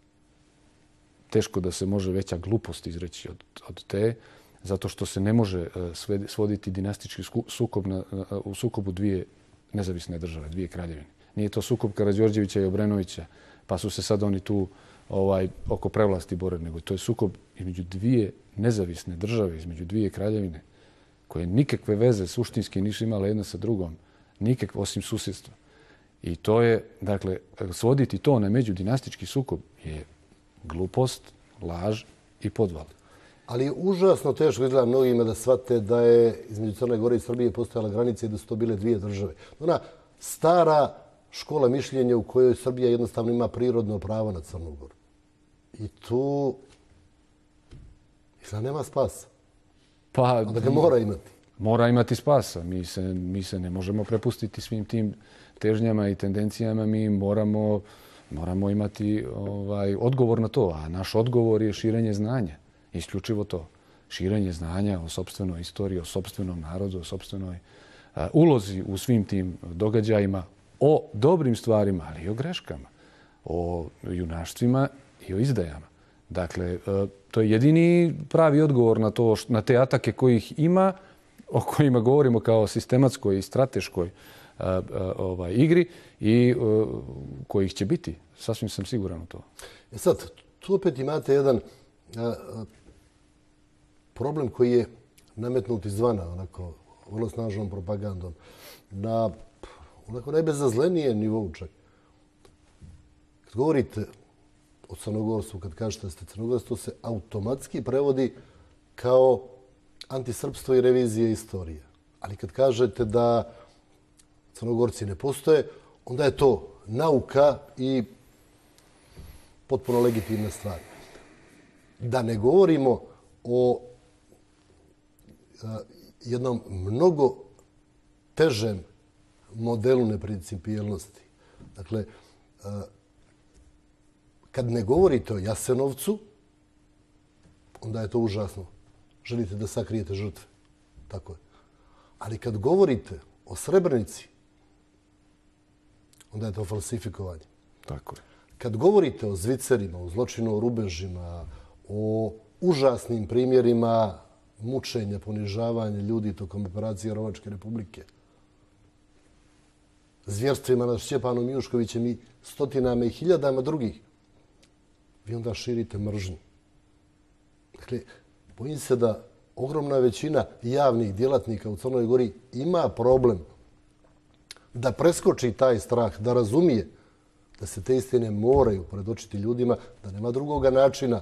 Teško da se može veća glupost izreći od, od te, zato što se ne može svoditi dinastički sukob na, u sukobu dvije nezavisne države, dvije kraljevine. Nije to sukob Karađorđevića i Obrenovića, pa su se sad oni tu ovaj, oko prevlasti borili, nego to je sukob između dvije nezavisne države, između dvije kraljevine, koje nikakve veze suštinski nisu imale jedna sa drugom, nikakve osim susjedstva. I to je, dakle, svoditi to na međudinastički sukob je glupost, laž i podval. Ali je užasno teško izgleda mnogima da shvate da je između Crne Gore i Srbije postojala granica i da su to bile dvije države. Ona stara škola mišljenja u kojoj Srbija jednostavno ima prirodno pravo na Crnu Goru. I tu izgleda nema spasa. Pa, da ga mora imati. Mora imati spasa. Mi se, mi se ne možemo prepustiti svim tim težnjama i tendencijama. Mi moramo, moramo imati ovaj, odgovor na to. A naš odgovor je širenje znanja. Isključivo to. Širenje znanja o sopstvenoj istoriji, o sopstvenom narodu, o sopstvenoj uh, ulozi u svim tim događajima, o dobrim stvarima, ali i o greškama, o junaštvima i o izdajama. Dakle, uh, to je jedini pravi odgovor na, to, na te atake kojih ima, o kojima govorimo kao sistematskoj i strateškoj uh, uh, ovaj, igri i uh, kojih će biti. Sasvim sam siguran u to. E sad, tu opet imate jedan uh, problem koji je nametnut izvana, onako, vrlo snažnom propagandom, na onako najbezazlenije nivou čak. Kad govorite o Crnogorstvu, kad kažete da ste Crnogorstvo, to se automatski prevodi kao antisrpstvo i revizija istorije. Ali kad kažete da Crnogorci ne postoje, onda je to nauka i potpuno legitimna stvar. Da ne govorimo o jednom mnogo težem modelu neprincipijelnosti. Dakle, kad ne govorite o Jasenovcu, onda je to užasno. Želite da sakrijete žrtve. Tako je. Ali kad govorite o Srebrenici, onda je to falsifikovanje. Tako je. Kad govorite o Zvicerima, o zločinu o rubežima, o užasnim primjerima mučenja, ponižavanja ljudi tokom operacije Rovačke republike, zvjerstvima nad Šćepanom Juškovićem i stotinama i hiljadama drugih, vi onda širite mržnju. Dakle, bojim se da ogromna većina javnih djelatnika u Crnoj Gori ima problem da preskoči taj strah, da razumije da se te istine moraju predočiti ljudima, da nema drugoga načina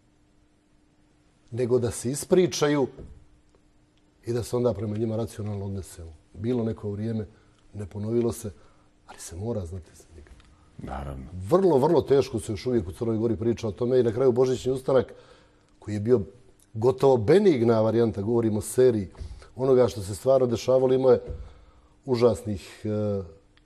nego da se ispričaju i da se onda prema njima racionalno odnesemo. Bilo neko vrijeme, ne ponovilo se, ali se mora znati za njega. Naravno. Vrlo, vrlo teško se još uvijek u Crnoj Gori priča o tome i na kraju Božićni ustanak, koji je bio gotovo benigna varijanta, govorimo o seriji onoga što se stvarno dešavalo, imao je užasnih e,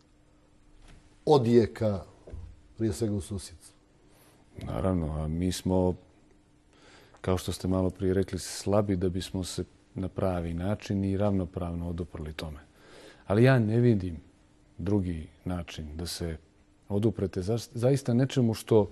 odjeka, prije svega u susjedstvu. Naravno, a mi smo, kao što ste malo prije rekli, slabi da bismo se na pravi način i ravnopravno oduprli tome. Ali ja ne vidim drugi način da se oduprete zaista nečemu što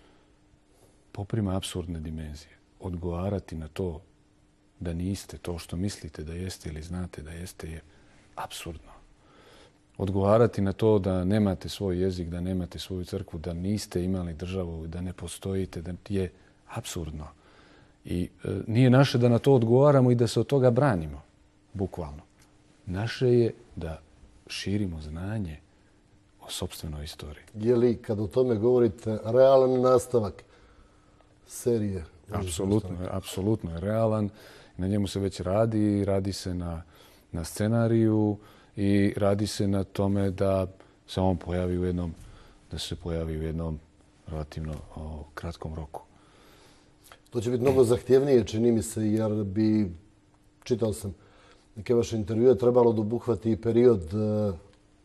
poprima apsurdne dimenzije. Odgovarati na to da niste to što mislite da jeste ili znate da jeste je apsurdno. Odgovarati na to da nemate svoj jezik, da nemate svoju crkvu, da niste imali državu, da ne postojite, da je apsurdno. I e, nije naše da na to odgovaramo i da se od toga branimo, bukvalno. Naše je da širimo znanje o sopstvenoj istoriji. Je li, kad o tome govorite, realan nastavak serije? Apsolutno, apsolutno je realan. Na njemu se već radi, radi se na, na scenariju i radi se na tome da se on pojavi u jednom, da se pojavi u jednom relativno o, kratkom roku. To će biti mnogo zahtjevnije, čini mi se, jer bi, čitao sam neke vaše intervjue, trebalo da obuhvati i period e,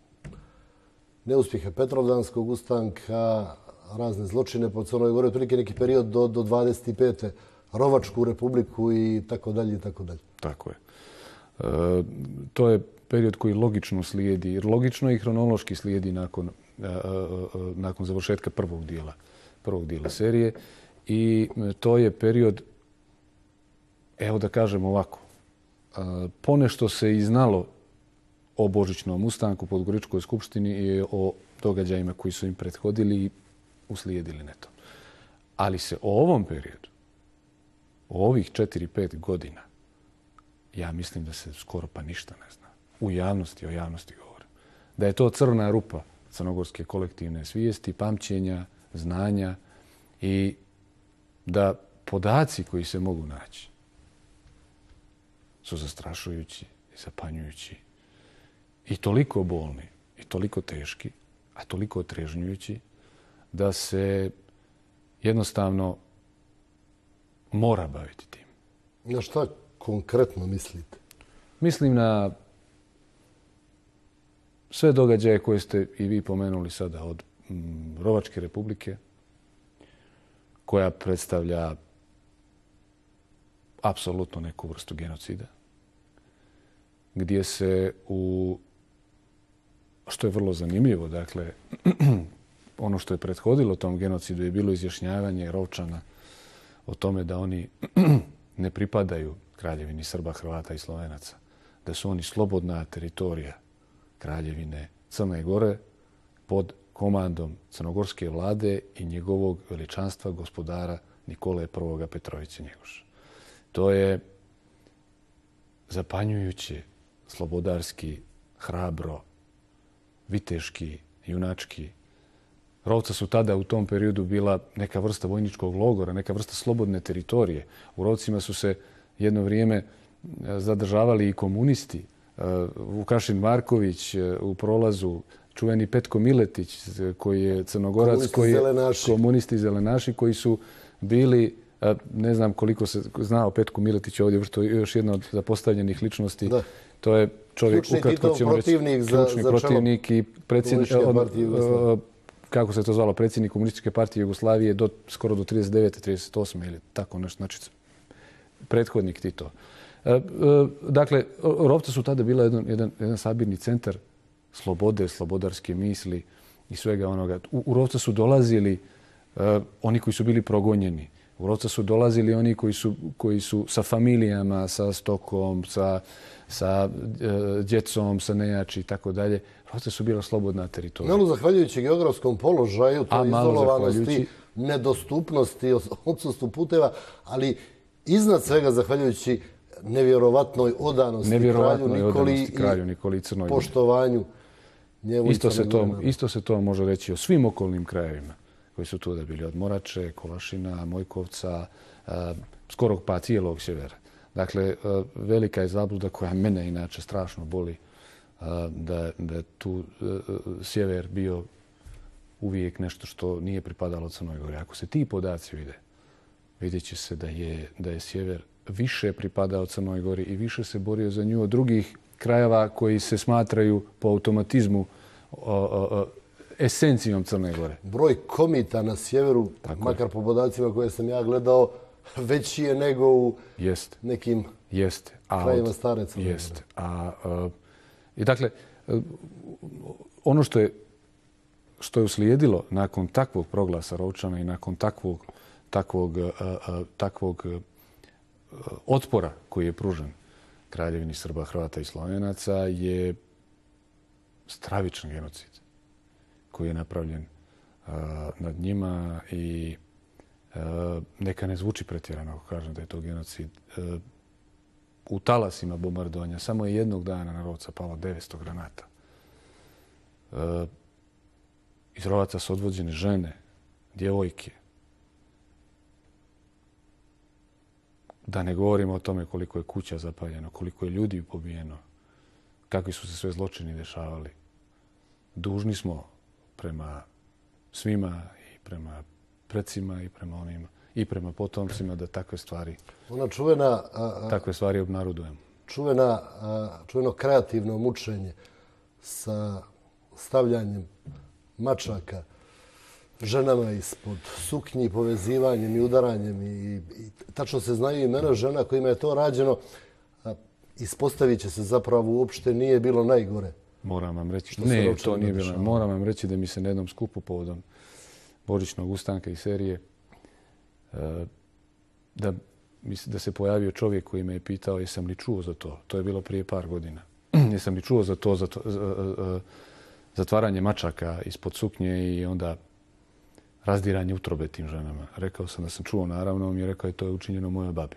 neuspjeha Petrovdanskog ustanka, razne zločine po Crnoj Gori, otprilike neki period do, do dvadeset pete Rovačku republiku i tako dalje i tako dalje. Tako je. E, to je period koji logično slijedi, jer logično i hronološki slijedi nakon, e, e, nakon završetka prvog dijela, prvog dijela serije. I to je period, evo da kažem ovako, e, ponešto se i znalo o Božićnom ustanku pod Podgoričkoj skupštini i o događajima koji su im prethodili i uslijedili neto. Ali se o ovom periodu, o ovih četiri pet godina, ja mislim da se skoro pa ništa ne zna. U javnosti, o javnosti govorim. Da je to crna rupa crnogorske kolektivne svijesti, pamćenja, znanja i da podaci koji se mogu naći su zastrašujući i zapanjujući i toliko bolni i toliko teški, a toliko otrežnjujući da se jednostavno mora baviti tim. Na šta konkretno mislite? Mislim na sve događaje koje ste i vi pomenuli sada od mm, Rovačke republike, koja predstavlja apsolutno neku vrstu genocida, gdje se u, što je vrlo zanimljivo, dakle, ono što je prethodilo tom genocidu je bilo izjašnjavanje Rovčana o tome da oni ne pripadaju kraljevini Srba, Hrvata i Slovenaca, da su oni slobodna teritorija kraljevine Crne Gore pod komandom crnogorske vlade i njegovog veličanstva gospodara Nikole I. Petrovića Njegoša. To je zapanjujuće, slobodarski, hrabro, viteški, junački. Rovca su tada u tom periodu bila neka vrsta vojničkog logora, neka vrsta slobodne teritorije. U Rovcima su se jedno vrijeme zadržavali i komunisti. Vukašin Marković u prolazu, čuveni Petko Miletić, koji je crnogorac, komunisti koji je zelenaši. komunisti zelenaši, koji su bili, ne znam koliko se zna o Petku Miletiću, ovdje što je još jedna od zapostavljenih ličnosti. Da. To je čovjek, ključni ukratko ćemo reći, protivnik za, ključni za protivnik i predsjednik, kako se to zvalo, predsjednik Komunističke partije Jugoslavije do, skoro do trideset devete trideset osme ili tako nešto, znači prethodnik Tito. Dakle, Rovca su tada bila jedan, jedan, jedan sabirni centar slobode, slobodarske misli i svega onoga. U, u Rovca su dolazili uh, oni koji su bili progonjeni. U Rovca su dolazili oni koji su, koji su sa familijama, sa stokom, sa, sa uh, djecom, sa nejači i tako dalje. Rovca su bila slobodna teritorija. Malo zahvaljujući geografskom položaju, to izolovanosti, nedostupnosti, odsustvu puteva, ali iznad svega zahvaljujući nevjerovatnoj odanosti nevjerovatnoj kralju Nikoli, odanosti kralju Nikoli Crnoj Gori. Poštovanju njegovu. Isto se, to, isto se to može reći o svim okolnim krajevima koji su tu da bili od Morače, Kolašina, Mojkovca, a, skoro pa cijelog sjevera. Dakle, a, velika je zabluda koja mene inače strašno boli a, da, da je tu a, sjever bio uvijek nešto što nije pripadalo Crnoj Gori. Ako se ti podaci vide, vidjet će se da je, da je sjever više pripadao Crnoj Gori i više se borio za nju od drugih krajeva koji se smatraju po automatizmu o, o, o, esencijom Crne Gore. Broj komita na sjeveru, Tako makar je. po podacima koje sam ja gledao, veći je nego u Jeste. nekim Jeste. A krajima od- stare Crne Gore. Jeste. A, a, I dakle, a, ono što je, što je uslijedilo nakon takvog proglasa Rovčana i nakon takvog, takvog, a, a, takvog a, otpora koji je pružen Kraljevini Srba, Hrvata i Slovenaca je stravičan genocid koji je napravljen a, nad njima i a, neka ne zvuči pretjerano ako kažem da je to genocid. A, u talasima bombardovanja samo je jednog dana na Rovca palo devetsto granata. A, iz Rovaca su odvođene žene, djevojke. Da ne govorimo o tome koliko je kuća zapaljeno, koliko je ljudi pobijeno, kakvi su se sve zločini dešavali. Dužni smo prema svima i prema precima i prema onima i prema potomcima da takve stvari, Ona čuvena, a, a, takve stvari obnarudujemo. čuvena, a, čuveno kreativno mučenje sa stavljanjem mačaka ženama ispod suknji, povezivanjem i udaranjem. I, i tačno se znaju imena žena kojima je to rađeno. A, ispostavit će se zapravo uopšte nije bilo najgore. Moram vam reći, Što se ne, Rovčanima to nije bilo. dešavalo? Moram vam reći da mi se na jednom skupu povodom Božićnog ustanka i serije e, da, mi se- da se pojavio čovjek koji me je pitao jesam li čuo za to. To je bilo prije par godina. Jesam li čuo za to, za to za, za, zatvaranje mačaka ispod suknje i onda razdiranje utrobe tim ženama. Rekao sam da sam čuo, naravno, on mi je rekao da to je učinjeno mojoj babi.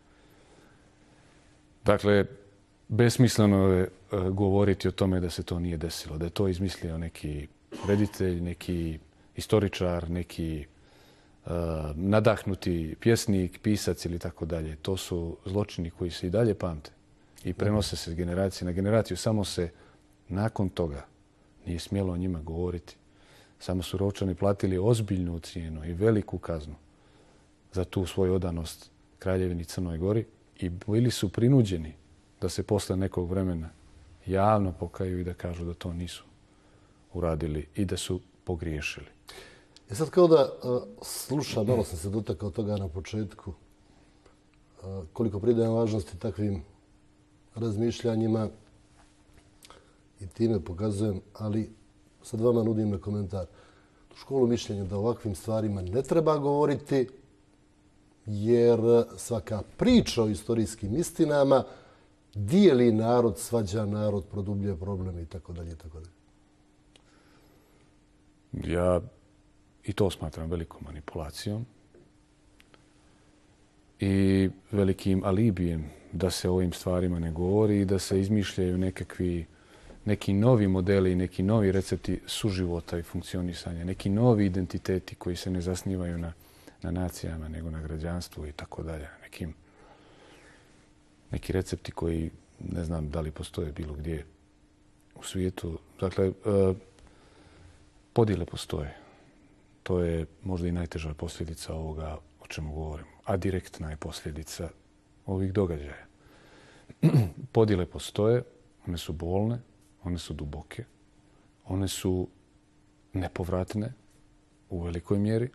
Dakle, besmisleno je e, govoriti o tome da se to nije desilo, da je to izmislio neki reditelj, neki historičar, neki e, nadahnuti pjesnik, pisac ili tako dalje. To su zločini koji se i dalje pamte i prenose se s generacije na generaciju. Samo se nakon toga nije smjelo o njima govoriti. Samo su Rovčani platili ozbiljnu cijenu i veliku kaznu za tu svoju odanost Kraljevini Crnoj Gori i bili su prinuđeni da se posle nekog vremena javno pokaju i da kažu da to nisu uradili i da su pogriješili. I sad kao da a, slušam, malo sam se dotakao toga na početku, a, koliko pridajem važnosti takvim razmišljanjima i time pokazujem, ali sad vama nudim na komentar. Tu školu mišljenja da o ovakvim stvarima ne treba govoriti, jer svaka priča o istorijskim istinama dijeli narod, svađa narod, produbljuje problem i tako dalje i tako dalje. Ja i to smatram velikom manipulacijom i velikim alibijem da se o ovim stvarima ne govori i da se izmišljaju nekakvi neki novi modeli i neki novi recepti suživota i funkcionisanja, neki novi identiteti koji se ne zasnivaju na, na nacijama, nego na građanstvu i tako dalje. Nekim, neki recepti koji ne znam da li postoje bilo gdje u svijetu. Dakle, e, podjele postoje. To je možda i najteža posljedica ovoga o čemu govorimo, a direktna je posljedica ovih događaja. Podjele postoje, one su bolne, one su duboke, one su nepovratne u velikoj mjeri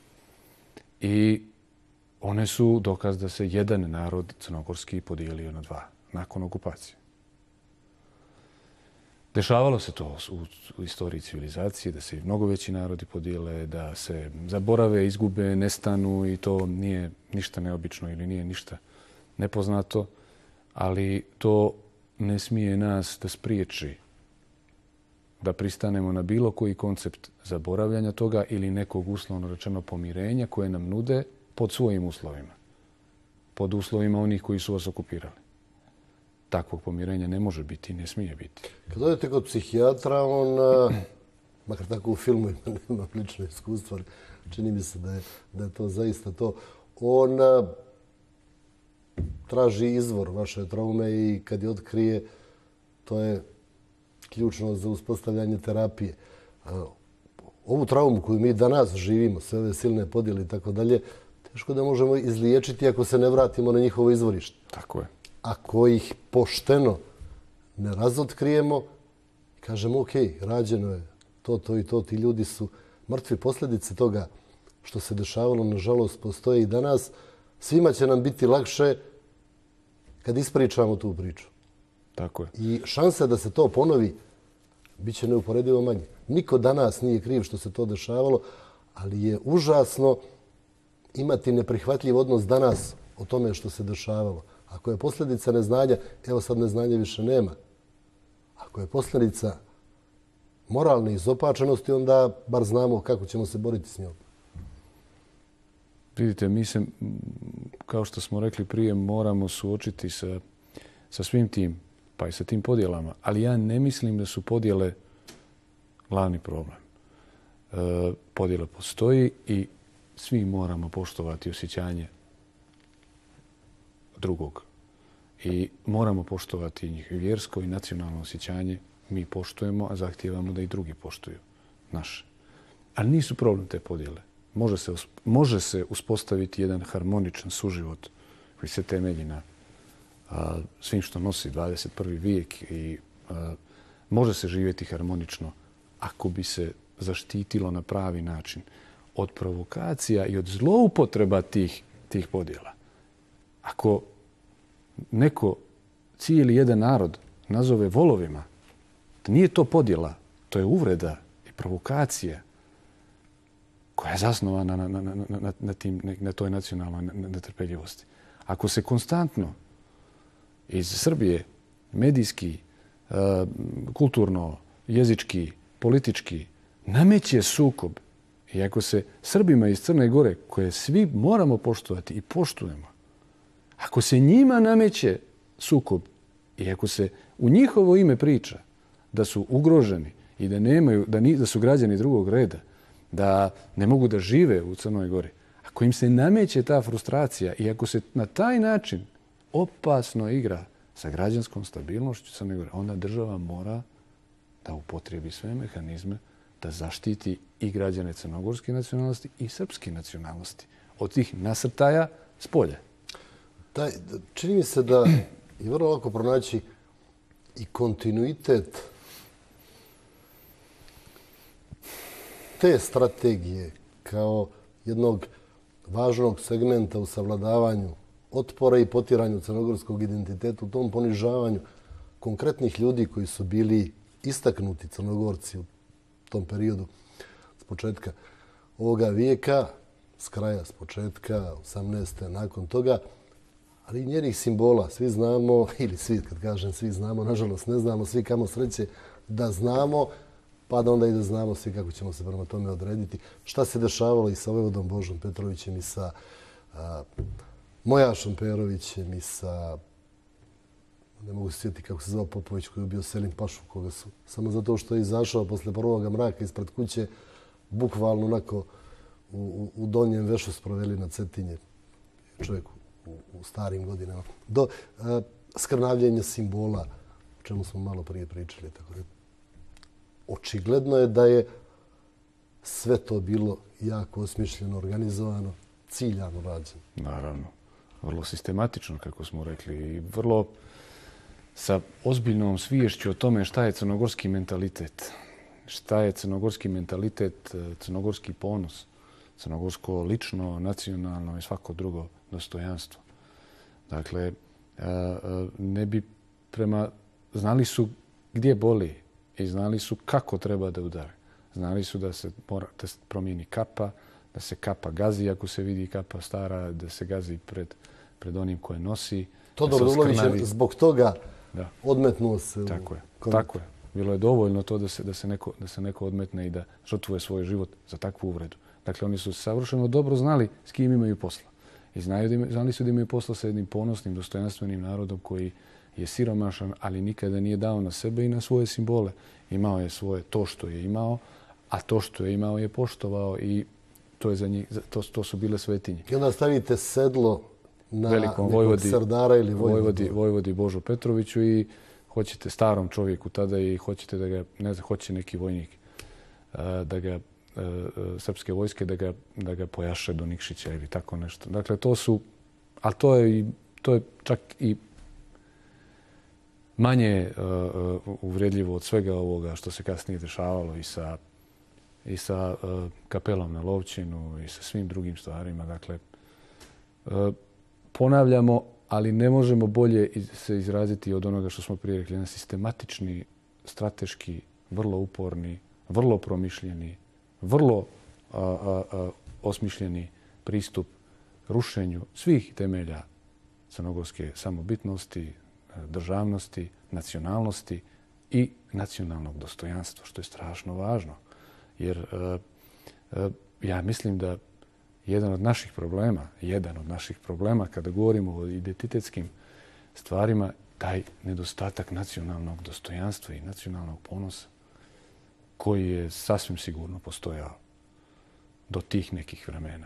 i one su dokaz da se jedan narod crnogorski podijelio na dva nakon okupacije. Dešavalo se to u istoriji civilizacije, da se i mnogo veći narodi podijele, da se zaborave, izgube, nestanu i to nije ništa neobično ili nije ništa nepoznato, ali to ne smije nas da spriječi da pristanemo na bilo koji koncept zaboravljanja toga ili nekog uslovno rečeno pomirenja koje nam nude pod svojim uslovima. Pod uslovima onih koji su vas okupirali. Takvog pomirenja ne može biti i ne smije biti. Kad odete kod psihijatra, on, makar tako u filmu nema lično iskustva, čini mi se da je, da je to zaista to, on traži izvor vaše traume i kad je otkrije, to je ključno za uspostavljanje terapije. Ovu traumu koju mi danas živimo, sve ove silne podjele i tako dalje, teško da možemo izliječiti ako se ne vratimo na njihovo izvorište. Tako je. Ako ih pošteno ne razotkrijemo, kažemo ok, rađeno je, to, to i to. Ti ljudi su mrtvi. Posljedice toga što se dešavalo, nažalost, postoje i danas. Svima će nam biti lakše kad ispričamo tu priču. Tako je. I šansa da se to ponovi bit će neuporedivo manje. Niko danas nije kriv što se to dešavalo, ali je užasno imati neprihvatljiv odnos danas o tome što se dešavalo. Ako je posljedica neznanja, evo sad neznanja više nema. Ako je posljedica moralne izopačenosti, onda bar znamo kako ćemo se boriti s njom. Vidite, mi se, kao što smo rekli prije, moramo suočiti sa, sa svim tim, pa i sa tim podjelama. Ali ja ne mislim da su podjele glavni problem. E, podjela postoji i svi moramo poštovati osjećanje drugog. I moramo poštovati njih vjersko i nacionalno osjećanje. Mi poštujemo, a zahtijevamo da i drugi poštuju naše. Ali nisu problem te podjele. Može se, može se uspostaviti jedan harmoničan suživot koji se temelji na a, svim što nosi dvadeset prvi vijek i a, može se živjeti harmonično ako bi se zaštitilo na pravi način od provokacija i od zloupotreba tih, tih podjela. Ako neko cijeli jedan narod nazove volovima, da nije to podjela, to je uvreda i provokacija koja je zasnovana na, na, na, na, na, tim, na toj nacionalnoj netrpeljivosti. Ako se konstantno iz Srbije medijski, kulturno, jezički, politički nameće sukob i ako se Srbima iz Crne Gore, koje svi moramo poštovati i poštujemo, ako se njima nameće sukob i ako se u njihovo ime priča da su ugroženi i da nemaju, da, ni, da su građani drugog reda, da ne mogu da žive u Crnoj Gori, ako im se nameće ta frustracija i ako se na taj način opasno igra sa građanskom stabilnošću Crne Gore, onda država mora da upotrijebi sve mehanizme da zaštiti i građane crnogorske nacionalnosti i srpske nacionalnosti od tih nasrtaja s polja. Taj, čini mi se da je vrlo lako pronaći i kontinuitet te strategije kao jednog važnog segmenta u savladavanju otpora i potiranju crnogorskog identiteta, u tom ponižavanju konkretnih ljudi koji su bili istaknuti Crnogorci u tom periodu s početka ovoga vijeka, s kraja, s početka, osamnaeste nakon toga, ali i njenih simbola. Svi znamo, ili svi, kad kažem svi znamo, nažalost ne znamo, svi kamo sreće da znamo, pa da onda i da znamo svi kako ćemo se prema tome odrediti. Šta se dešavalo i sa Vojvodom Božom Petrovićem i sa a, Mojašom Perovićem i sa, ne mogu se sjetiti kako se zvao Popović koji je bio Selim Pašu, koga su samo zato što je izašao posle prvoga mraka ispred kuće, bukvalno onako u, u, u donjem vešu sproveli na Cetinje. Čovjek u, u starim godinama. Do a, skrnavljenja simbola, o čemu smo malo prije pričali. Tako da, očigledno je da je sve to bilo jako osmišljeno, organizovano, ciljano rađeno. Naravno. Vrlo sistematično, kako smo rekli, i vrlo sa ozbiljnom sviješću o tome šta je crnogorski mentalitet. Šta je crnogorski mentalitet, crnogorski ponos, crnogorsko lično, nacionalno i svako drugo dostojanstvo. Dakle, ne bi prema... Znali su gdje boli i znali su kako treba da udare. Znali su da se mora, da se promijeni kapa, da se kapa gazi ako se vidi kapa stara, da se gazi pred, pred onim koje nosi. Todor Dulović je zbog toga da. odmetnuo se. Tako je, tako je. Bilo je dovoljno to da se, da, se neko, da se neko odmetne i da žrtvuje svoj život za takvu uvredu. Dakle, oni su savršeno dobro znali s kim imaju posla. I znaju da imaju, znali su da imaju posla sa jednim ponosnim, dostojanstvenim narodom koji je siromašan, ali nikada nije dao na sebe i na svoje simbole. Imao je svoje to što je imao, a to što je imao je poštovao i to, je za njih, to, to su bile svetinje. I onda stavite sedlo na velikom nekog vojvodi, srdara ili vojvodi, vojvodi Božu Petroviću i hoćete starom čovjeku tada i hoćete da ga, ne znam, hoće neki vojnik da ga, srpske vojske da ga, da ga pojaše do Nikšića ili tako nešto. Dakle, to su, a to je, i, to je čak i manje uh, uvredljivo od svega ovoga što se kasnije dešavalo i sa i sa uh, kapelom na Lovćinu i sa svim drugim stvarima. Dakle, uh, ponavljamo, ali ne možemo bolje se izraziti od onoga što smo prije rekli. Jedan sistematični, strateški, vrlo uporni, vrlo promišljeni, vrlo a, a, a, osmišljeni pristup rušenju svih temelja crnogorske samobitnosti, državnosti, nacionalnosti i nacionalnog dostojanstva, što je strašno važno. Jer a, a, ja mislim da jedan od naših problema, jedan od naših problema kada govorimo o identitetskim stvarima, taj nedostatak nacionalnog dostojanstva i nacionalnog ponosa koji je sasvim sigurno postojao do tih nekih vremena.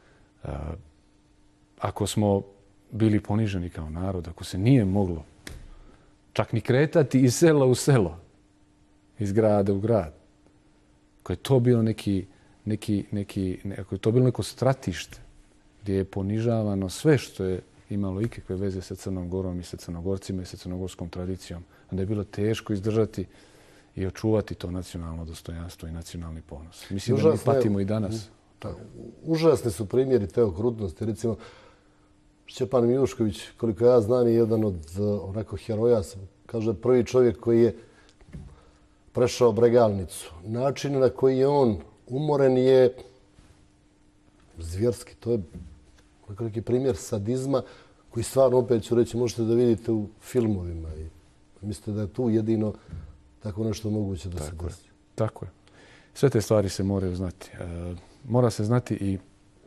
Ako smo bili poniženi kao narod, ako se nije moglo čak ni kretati iz sela u selo, iz grada u grad, ako je to bilo neki, neki, neki, ako je to bilo neko stratište gdje je ponižavano sve što je imalo ikakve veze sa Crnom Gorom i sa Crnogorcima i sa crnogorskom tradicijom, onda je bilo teško izdržati i očuvati to nacionalno dostojanstvo i nacionalni ponos. Mislim da mi patimo i danas. Da, užasni su primjeri te okrutnosti. Recimo, Šćepan Mijušković, koliko ja znam, je jedan od onako heroja. Kaže, prvi čovjek koji je prešao Bregalnicu. Način na koji je on umoren je zvjerski. To je neki primjer sadizma koji stvarno, opet ću reći, možete da vidite u filmovima. I mislite da je tu jedino tako nešto moguće da se desi. Tako je. Sve te stvari se moraju znati. E, mora se znati i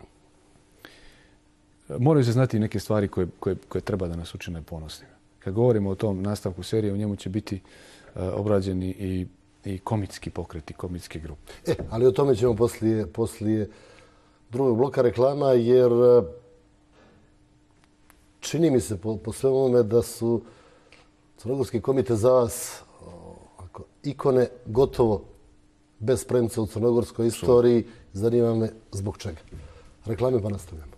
moraju se znati i neke stvari koje, koje, koje treba da nas učine ponosnima. Kad govorimo o tom nastavku serije, u njemu će biti e, obrađeni i, i komitski pokreti, komitske grupe. E, ali o tome ćemo poslije, poslije drugog bloka reklama, jer čini mi se po, po svemu ovome da su crnogorski komite za vas ako, ikone gotovo bez premca u crnogorskoj istoriji. Zanima me zbog čega. Reklame pa nastavljamo.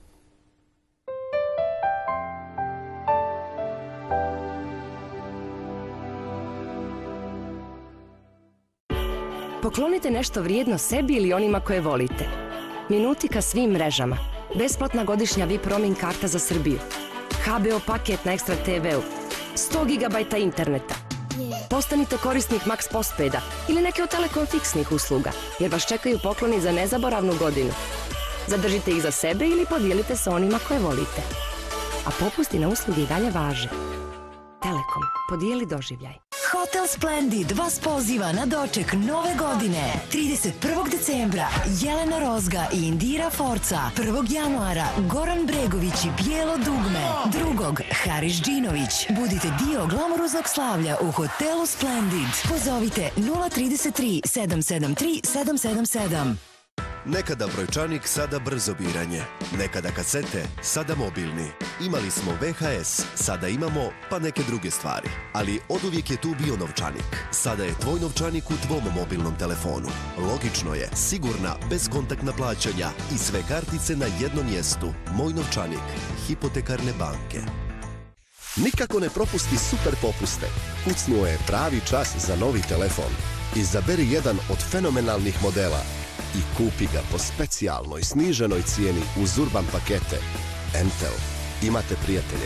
Poklonite nešto vrijedno sebi ili onima koje volite. Minutika svim mrežama. Besplatna godišnja V I P roaming karta za Srbiju. H B O paket na Ekstra te veu. sto gigabajta interneta. Postanite korisnik Max Postpeda ili neke od Telekom fiksnih usluga, jer vas čekaju pokloni za nezaboravnu godinu. Zadržite ih za sebe ili podijelite sa onima koje volite. A popusti na usluge i dalje važe. Telekom. Podijeli doživljaj. Hotel Splendid vas poziva na doček nove godine. trideset prvog decembra Jelena Rozga i Indira Forca. prvog januara Goran Bregović i Bijelo dugme. drugog Haris Džinović. Budite dio glamuroznog slavlja u Hotelu Splendid. Pozovite nula trideset tri sedam sedam tri sedam sedam sedam. Nekada brojčanik, sada brzo biranje. Nekada kasete, sada mobilni. Imali smo V H S, sada imamo pa neke druge stvari. Ali oduvijek je tu bio novčanik. Sada je tvoj novčanik u tvom mobilnom telefonu. Logično je, sigurna, bezkontaktna plaćanja i sve kartice na jednom mjestu. Moj novčanik, hipotekarne banke. Nikako ne propusti super popuste. Kucnuo je pravi čas za novi telefon. Izaberi jedan od fenomenalnih modela i kupi ga po specijalnoj sniženoj cijeni uz Urban pakete. Entel. Imate prijatelje.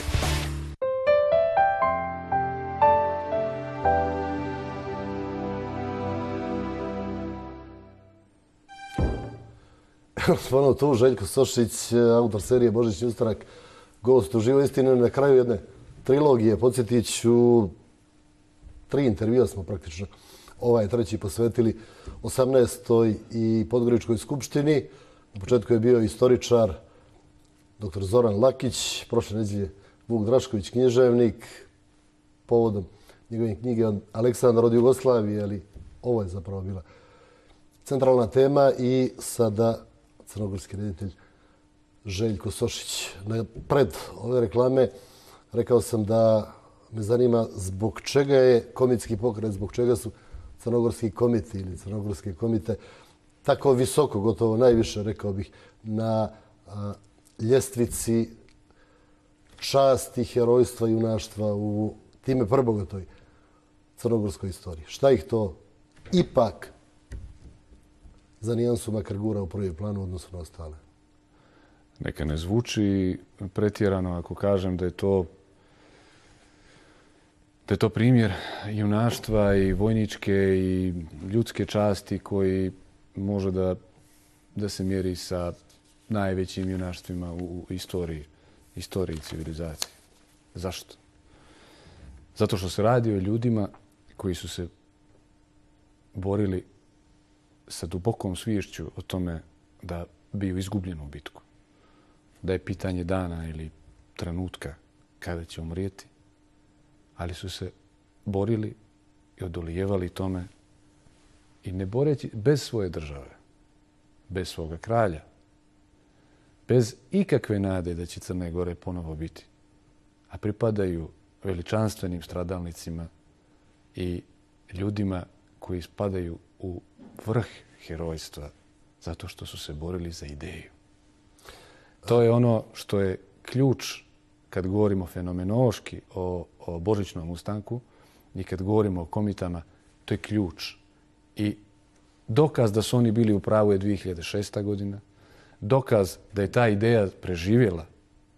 Stvarno tu Željko Sošić, autor serije Božićni ustanak, gost u živoj istini na kraju jedne trilogije. Podsjetit ću, tri intervjua smo praktično ovaj treći posvetili osamnaestoj i Podgoričkoj skupštini. Na početku je bio istoričar doktor Zoran Lakić, prošle nedjelje Vuk Drašković, književnik, povodom njegove knjige Aleksandar od Jugoslavije, ali ovo je zapravo bila centralna tema, i sada crnogorski reditelj Željko Sošić. Pred ove reklame rekao sam da me zanima zbog čega je komitski pokret, zbog čega su crnogorski komiti ili crnogorske komite tako visoko, gotovo najviše, rekao bih, na a, ljestvici časti, herojstva i junaštva u time prebogatoj crnogorskoj istoriji. Šta ih to ipak za nijansu makar gura u prvi planu odnosno na ostale. Neka ne zvuči pretjerano ako kažem da je to da je to primjer junaštva i vojničke i ljudske časti koji može da, da se mjeri sa najvećim junaštvima u, u istoriji, istoriji civilizacije. Zašto? Zato što se radi o ljudima koji su se borili sa dubokom sviješću o tome da biju izgubljenu bitku. Da je pitanje dana ili trenutka kada će umrijeti, ali su se borili i odolijevali tome i ne boreći bez svoje države, bez svoga kralja, bez ikakve nade da će Crne Gore ponovo biti, a pripadaju veličanstvenim stradalnicima i ljudima koji spadaju u vrh herojstva zato što su se borili za ideju. To je ono što je ključ kad govorimo fenomenološki o, o Božićnom ustanku i kad govorimo o komitama, to je ključ. I dokaz da su oni bili u pravu je dvije hiljade šesta. godina. Dokaz da je ta ideja preživjela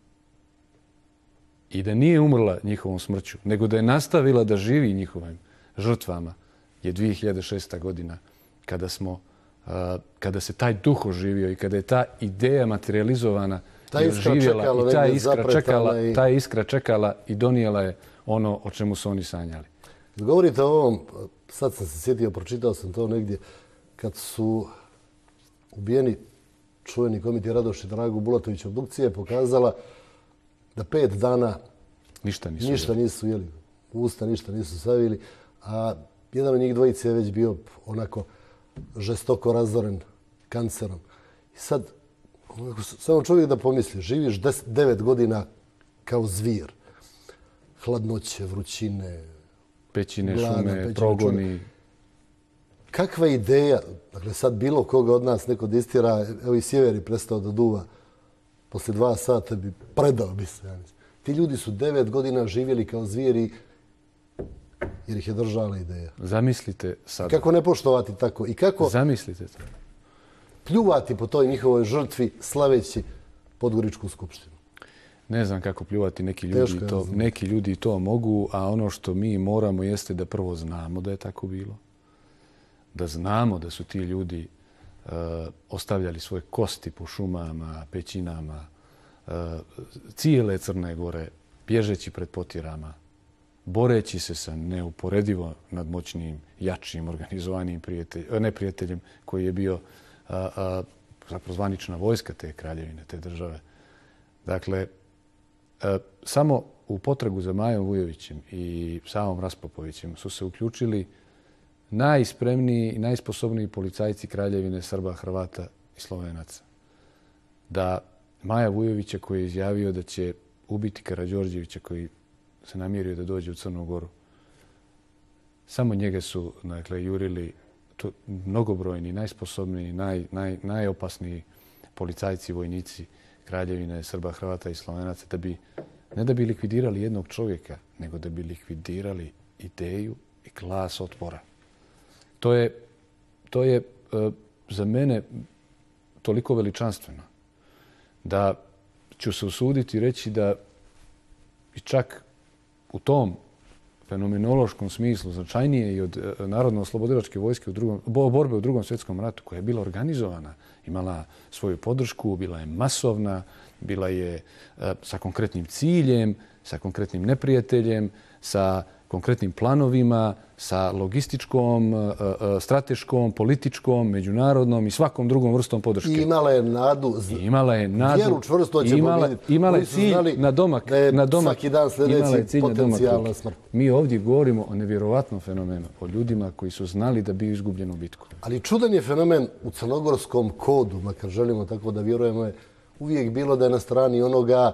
i da nije umrla njihovom smrću, nego da je nastavila da živi njihovim žrtvama je dvije hiljade šesta. godina kada smo kada se taj duh oživio i kada je ta ideja materializovana ta i iskra oživjela čekala, i ta iskra čekala, i... ta iskra čekala i donijela je ono o čemu su oni sanjali. Govorite o ovom, sad sam se sjetio, pročitao sam to negdje, kad su ubijeni čuveni komiti Radoš i Drago Bulatović, obdukcija je pokazala da pet dana ništa nisu, ništa nisu jeli, usta ništa nisu savili, a jedan od njih dvojice je već bio onako žestoko razoren kancerom. I sad, samo čovjek da pomisli, živiš devet godina kao zvir. Hladnoće, vrućine, pećine, glada, šume, pećine, progoni. Čume. Kakva ideja, dakle sad bilo koga od nas neko distira, evo i sjever je prestao da duva, poslije dva sata bi predao bi se. Ja mislim. Ti ljudi su devet godina živjeli kao zvijeri jer ih je držala ideja. Zamislite sad. Kako ne poštovati tako? I kako Zamislite to. Pljuvati po toj njihovoj žrtvi slaveći Podgoričku skupštinu? Ne znam kako pljuvati, neki ljudi, to, neki ljudi to mogu, a ono što mi moramo jeste da prvo znamo da je tako bilo. Da znamo da su ti ljudi uh, ostavljali svoje kosti po šumama, pećinama, uh, cijele Crne Gore, bježeći pred potirama, boreći se sa neuporedivo nadmoćnim, jačim, organizovanim prijatelj, neprijateljem koji je bio a, a, zapravo zvanična vojska te kraljevine, te države. Dakle, a, samo u potragu za Majom Vujovićem i samom Raspopovićem su se uključili najspremniji i najsposobniji policajci kraljevine Srba, Hrvata i Slovenaca. Da Maja Vujovića koji je izjavio da će ubiti Karađorđevića koji se namjerio da dođe u Crnu Goru. Samo njega su dakle, jurili to, mnogobrojni, najsposobniji, naj, naj, najopasniji policajci, vojnici kraljevine Srba, Hrvata i Slovenaca, da bi, ne da bi likvidirali jednog čovjeka, nego da bi likvidirali ideju i glas otpora. To je, to je uh, za mene toliko veličanstveno da ću se usuditi reći da i čak u tom fenomenološkom smislu značajnije i od Narodno-oslobodilačke vojske u drugom, borbe u drugom svjetskom ratu koja je bila organizovana, imala svoju podršku, bila je masovna, bila je sa konkretnim ciljem, sa konkretnim neprijateljem, sa konkretnim planovima, sa logističkom, strateškom, političkom, međunarodnom i svakom drugom vrstom podrške. I imala je nadu, I imala je nadu, vjeru čvrsto će imala, pobjediti. imala je cilj na domak, da je na domak, svaki dan sljedeći potencijalna smrt. Mi ovdje govorimo o nevjerovatnom fenomenu, o ljudima koji su znali da biju izgubljenu bitku. Ali čudan je fenomen u crnogorskom kodu, makar želimo tako da vjerujemo, je uvijek bilo da je na strani onoga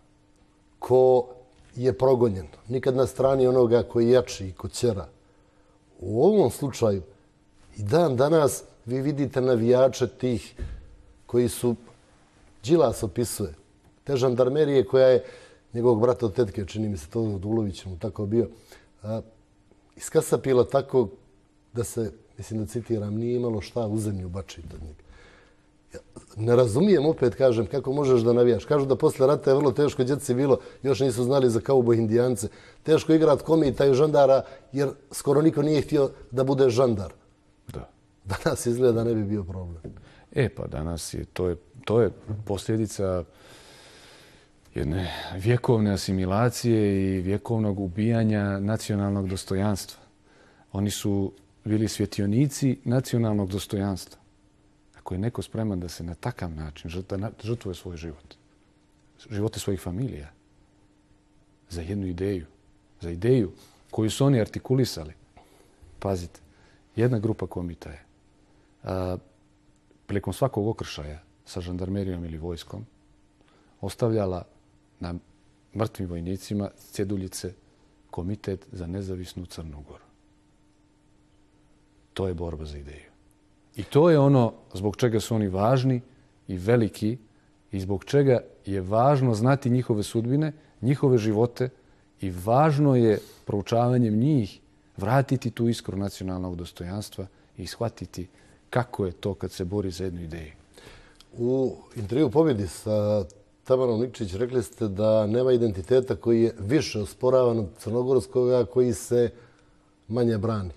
ko je progonjen. Nikad na strani onoga koji je jači i ko ćera. U ovom slučaju i dan danas vi vidite navijače tih koji su, Đilas opisuje, te žandarmerije koja je njegovog brata od tetke, čini mi se to Dulović mu tako bio, iskasapila tako da se mislim da citiram, nije imalo šta u zemlju bačiti od njega. Ja ne razumijem, opet kažem, kako možeš da navijaš. Kažu da posle rata je vrlo teško, djeci bilo, još nisu znali za kauboj indijance. Teško igrat komita i žandara, jer skoro niko nije htio da bude žandar. Da. Danas izgleda da ne bi bio problem. E pa danas je, to je, to je posljedica jedne vjekovne asimilacije i vjekovnog ubijanja nacionalnog dostojanstva. Oni su bili svjetionici nacionalnog dostojanstva. Ako je neko spreman da se na takav način žrtvuje svoj život, živote svojih familija, za jednu ideju, za ideju koju su oni artikulisali. Pazite, jedna grupa komita je a, prilikom svakog okršaja sa žandarmerijom ili vojskom ostavljala na mrtvim vojnicima ceduljice Komitet za nezavisnu Crnu Goru. To je borba za ideju. I to je ono zbog čega su oni važni i veliki i zbog čega je važno znati njihove sudbine, njihove živote i važno je proučavanjem njih vratiti tu iskru nacionalnog dostojanstva i shvatiti kako je to kad se bori za jednu ideju. U intervju Pobjedi sa Tamarom Nikčić rekli ste da nema identiteta koji je više osporavan od crnogorskoga, koji se manje brani.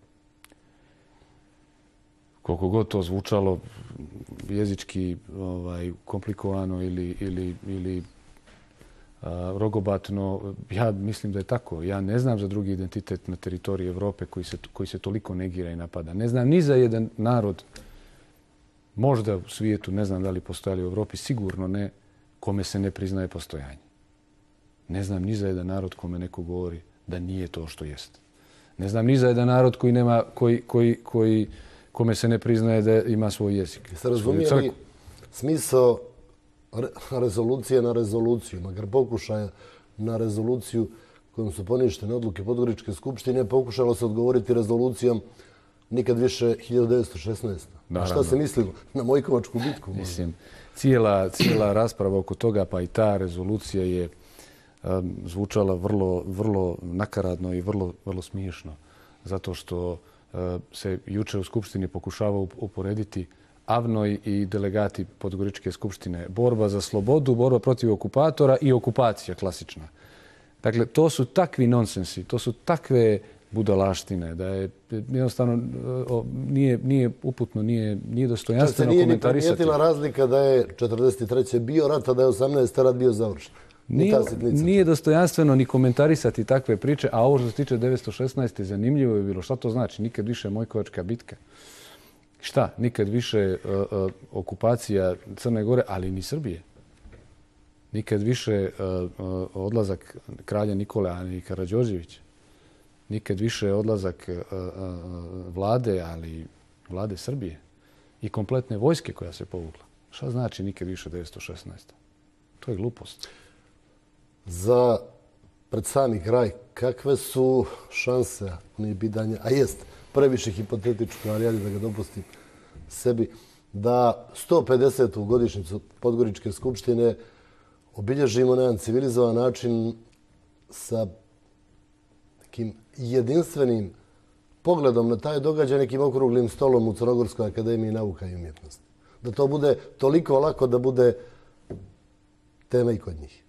Koliko god to zvučalo jezički ovaj, komplikovano ili, ili, ili a, rogobatno, ja mislim da je tako. Ja ne znam za drugi identitet na teritoriji Evrope koji se, koji se toliko negira i napada. Ne znam ni za jedan narod, možda u svijetu, ne znam da li postojali u Evropi, sigurno ne, kome se ne priznaje postojanje. Ne znam ni za jedan narod kome neko govori da nije to što jeste. Ne znam ni za jedan narod koji nema, koji, koji, koji kome se ne priznaje da ima svoj jezik. Jeste razumijeli smisao rezolucije na rezoluciju, makar pokušaja na rezoluciju kojom su poništene odluke Podgoričke skupštine, pokušalo se odgovoriti rezolucijom nikad više hiljadu devetsto šesnaeste. A šta se mislilo? Na Mojkovačku bitku? Mislim, cijela, cijela rasprava oko toga, pa i ta rezolucija je um, zvučala vrlo, vrlo nakaradno i vrlo, vrlo smiješno. Zato što se juče u Skupštini pokušava uporediti Avnoj i delegati Podgoričke skupštine. Borba za slobodu, borba protiv okupatora i okupacija klasična. Dakle, to su takvi nonsensi, to su takve budalaštine da je jednostavno nije, nije uputno, nije, nije dostojanstveno komentarisati. Nije ni primijetila razlika da je četrdeset treće bio rat, a da je osamnaesti rat bio završen. Nije, nije dostojanstveno ni komentarisati takve priče, a ovo što se tiče devetsto šesnaeste zanimljivo je bilo. Šta to znači? Nikad više Mojkovačka bitka. Šta? Nikad više uh, uh, okupacija Crne Gore, ali ni Srbije. Nikad više uh, uh, odlazak kralja Nikole, ali i Karađorđevića. Nikad više odlazak uh, uh, vlade, ali vlade Srbije. I kompletne vojske koja se povukla. Šta znači nikad više devetsto šesnaeste? To je glupost. Za pred sami kraj, kakve su šanse, nije pitanje, a jest previše hipotetičko, ali ja da ga dopustim sebi, da sto pedesetu godišnjicu Podgoričke skupštine obilježimo na jedan civilizovan način sa nekim jedinstvenim pogledom na taj događaj, nekim okruglim stolom u Crnogorskoj akademiji nauka i umjetnosti. Da to bude toliko lako da bude tema i kod njih.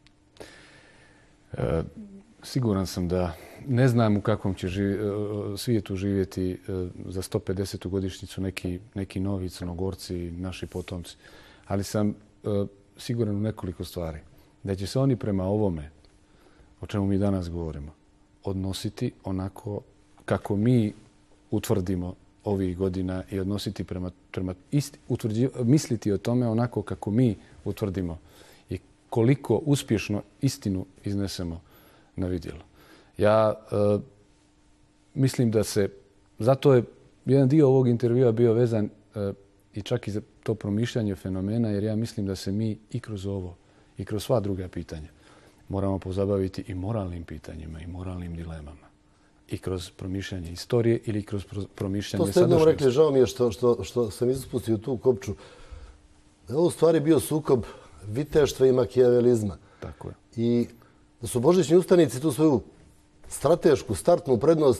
E, siguran sam da ne znam u kakvom će živ, svijetu živjeti e, za sto pedesetu godišnjicu neki, neki novi Crnogorci, naši potomci. Ali sam e, siguran u nekoliko stvari. Da će se oni prema ovome, o čemu mi danas govorimo, odnositi onako kako mi utvrdimo ovih godina i odnositi prema, prema isti, utvrđi, misliti o tome onako kako mi utvrdimo i koliko uspješno istinu iznesemo na vidjelo. Ja e, mislim da se, zato je jedan dio ovog intervjua bio vezan e, i čak i za to promišljanje fenomena, jer ja mislim da se mi i kroz ovo i kroz sva druga pitanja moramo pozabaviti i moralnim pitanjima i moralnim dilemama. I kroz promišljanje istorije ili kroz promišljanje sadašnjosti. To ste jednom rekli, žao mi je što, što, što sam ispustio tu kopču. Da je ovo u stvari bio sukob viteštva i makijavelizma. Tako je. I da su božićni ustanici tu svoju stratešku, startnu prednost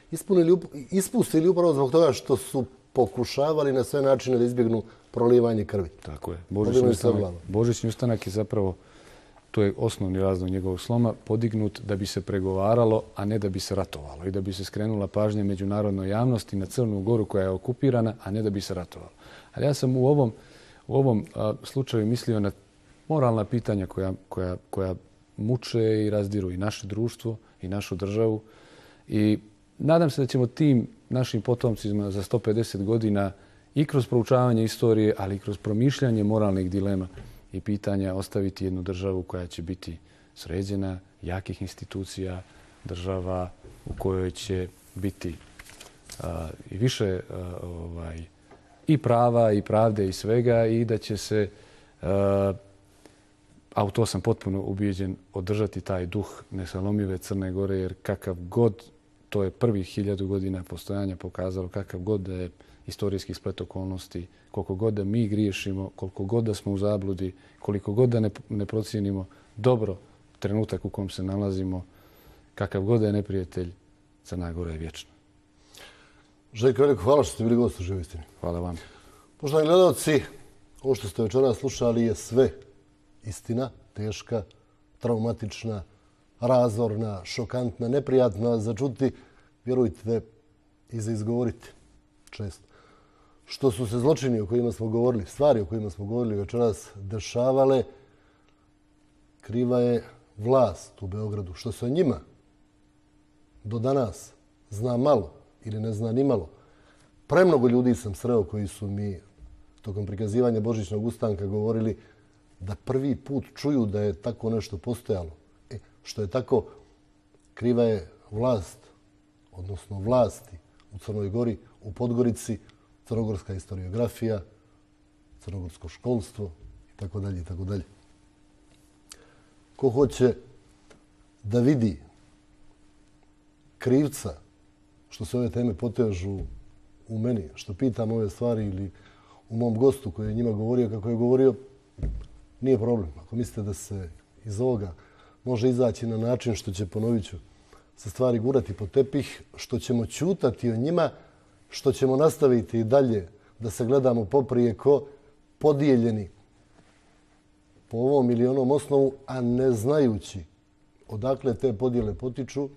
ispunili, ispustili upravo zbog toga što su pokušavali na sve načine da izbjegnu prolijevanje krvi. Tako je. Božićni ustanak, Božićni ustanak je zapravo, to je osnovni razlog njegovog sloma, podignut da bi se pregovaralo, a ne da bi se ratovalo i da bi se skrenula pažnja međunarodnoj javnosti na Crnu Goru koja je okupirana, a ne da bi se ratovalo. Ali ja sam u ovom, u ovom a, slučaju mislio na moralna pitanja koja, koja, koja muče i razdiru i naše društvo i našu državu. I nadam se da ćemo tim našim potomcima za sto pedeset godina i kroz proučavanje istorije, ali i kroz promišljanje moralnih dilema i pitanja ostaviti jednu državu koja će biti sređena, jakih institucija, država u kojoj će biti a, i više a, ovaj, i prava i pravde i svega i da će se, a, a u to sam potpuno ubijeđen, održati taj duh nesalomive Crne Gore, jer kakav god, to je prvih hiljadu godina postojanja pokazalo, kakav god da je istorijski splet okolnosti, koliko god da mi griješimo, koliko god da smo u zabludi, koliko god da ne, ne procijenimo dobro trenutak u kom se nalazimo, kakav god da je neprijatelj, Crna Gora je vječna. Željko, veliko hvala što ste bili gost u Živoj istini. Hvala vam. Poštovani gledalci, ovo što ste večeras slušali je sve istina, teška, traumatična, razorna, šokantna, neprijatna za čuti, vjerujte, i za izgovoriti često. Što su se zločini o kojima smo govorili, stvari o kojima smo govorili večeras dešavale, kriva je vlast u Beogradu. Što se o njima do danas zna malo ili ne zna ni malo. Premnogo ljudi sam sreo koji su mi tokom prikazivanja Božićnog ustanka govorili da prvi put čuju da je tako nešto postojalo. E, što je tako, kriva je vlast, odnosno vlasti u Crnoj Gori, u Podgorici, crnogorska historiografija, crnogorsko školstvo i tako dalje i tako dalje. Ko hoće da vidi krivca što se ove teme potežu u meni, što pitam ove stvari ili u mom gostu koji je njima govorio kako je govorio, nije problem. Ako mislite da se iz ovoga može izaći na način što će, ponovit ću, se stvari gurati po tepih, što ćemo ćutati o njima, što ćemo nastaviti i dalje da se gledamo poprijeko podijeljeni po ovom ili onom osnovu, a ne znajući odakle te podjele potiču,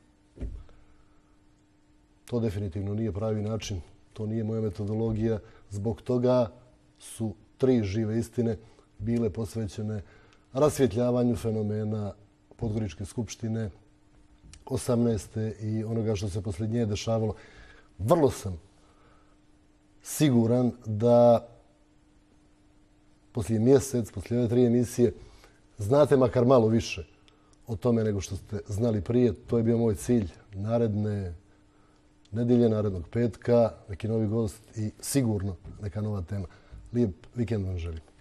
to definitivno nije pravi način. To nije moja metodologija. Zbog toga su tri žive istine bile posvećene rasvjetljavanju fenomena Podgoričke skupštine osamnaeste i onoga što se poslije nje dešavalo. Vrlo sam siguran da poslije mjesec, poslije ove tri emisije, znate makar malo više o tome nego što ste znali prije. To je bio moj cilj naredne nedjelje, narednog petka, neki novi gost i sigurno neka nova tema. Lijep vikend vam želim.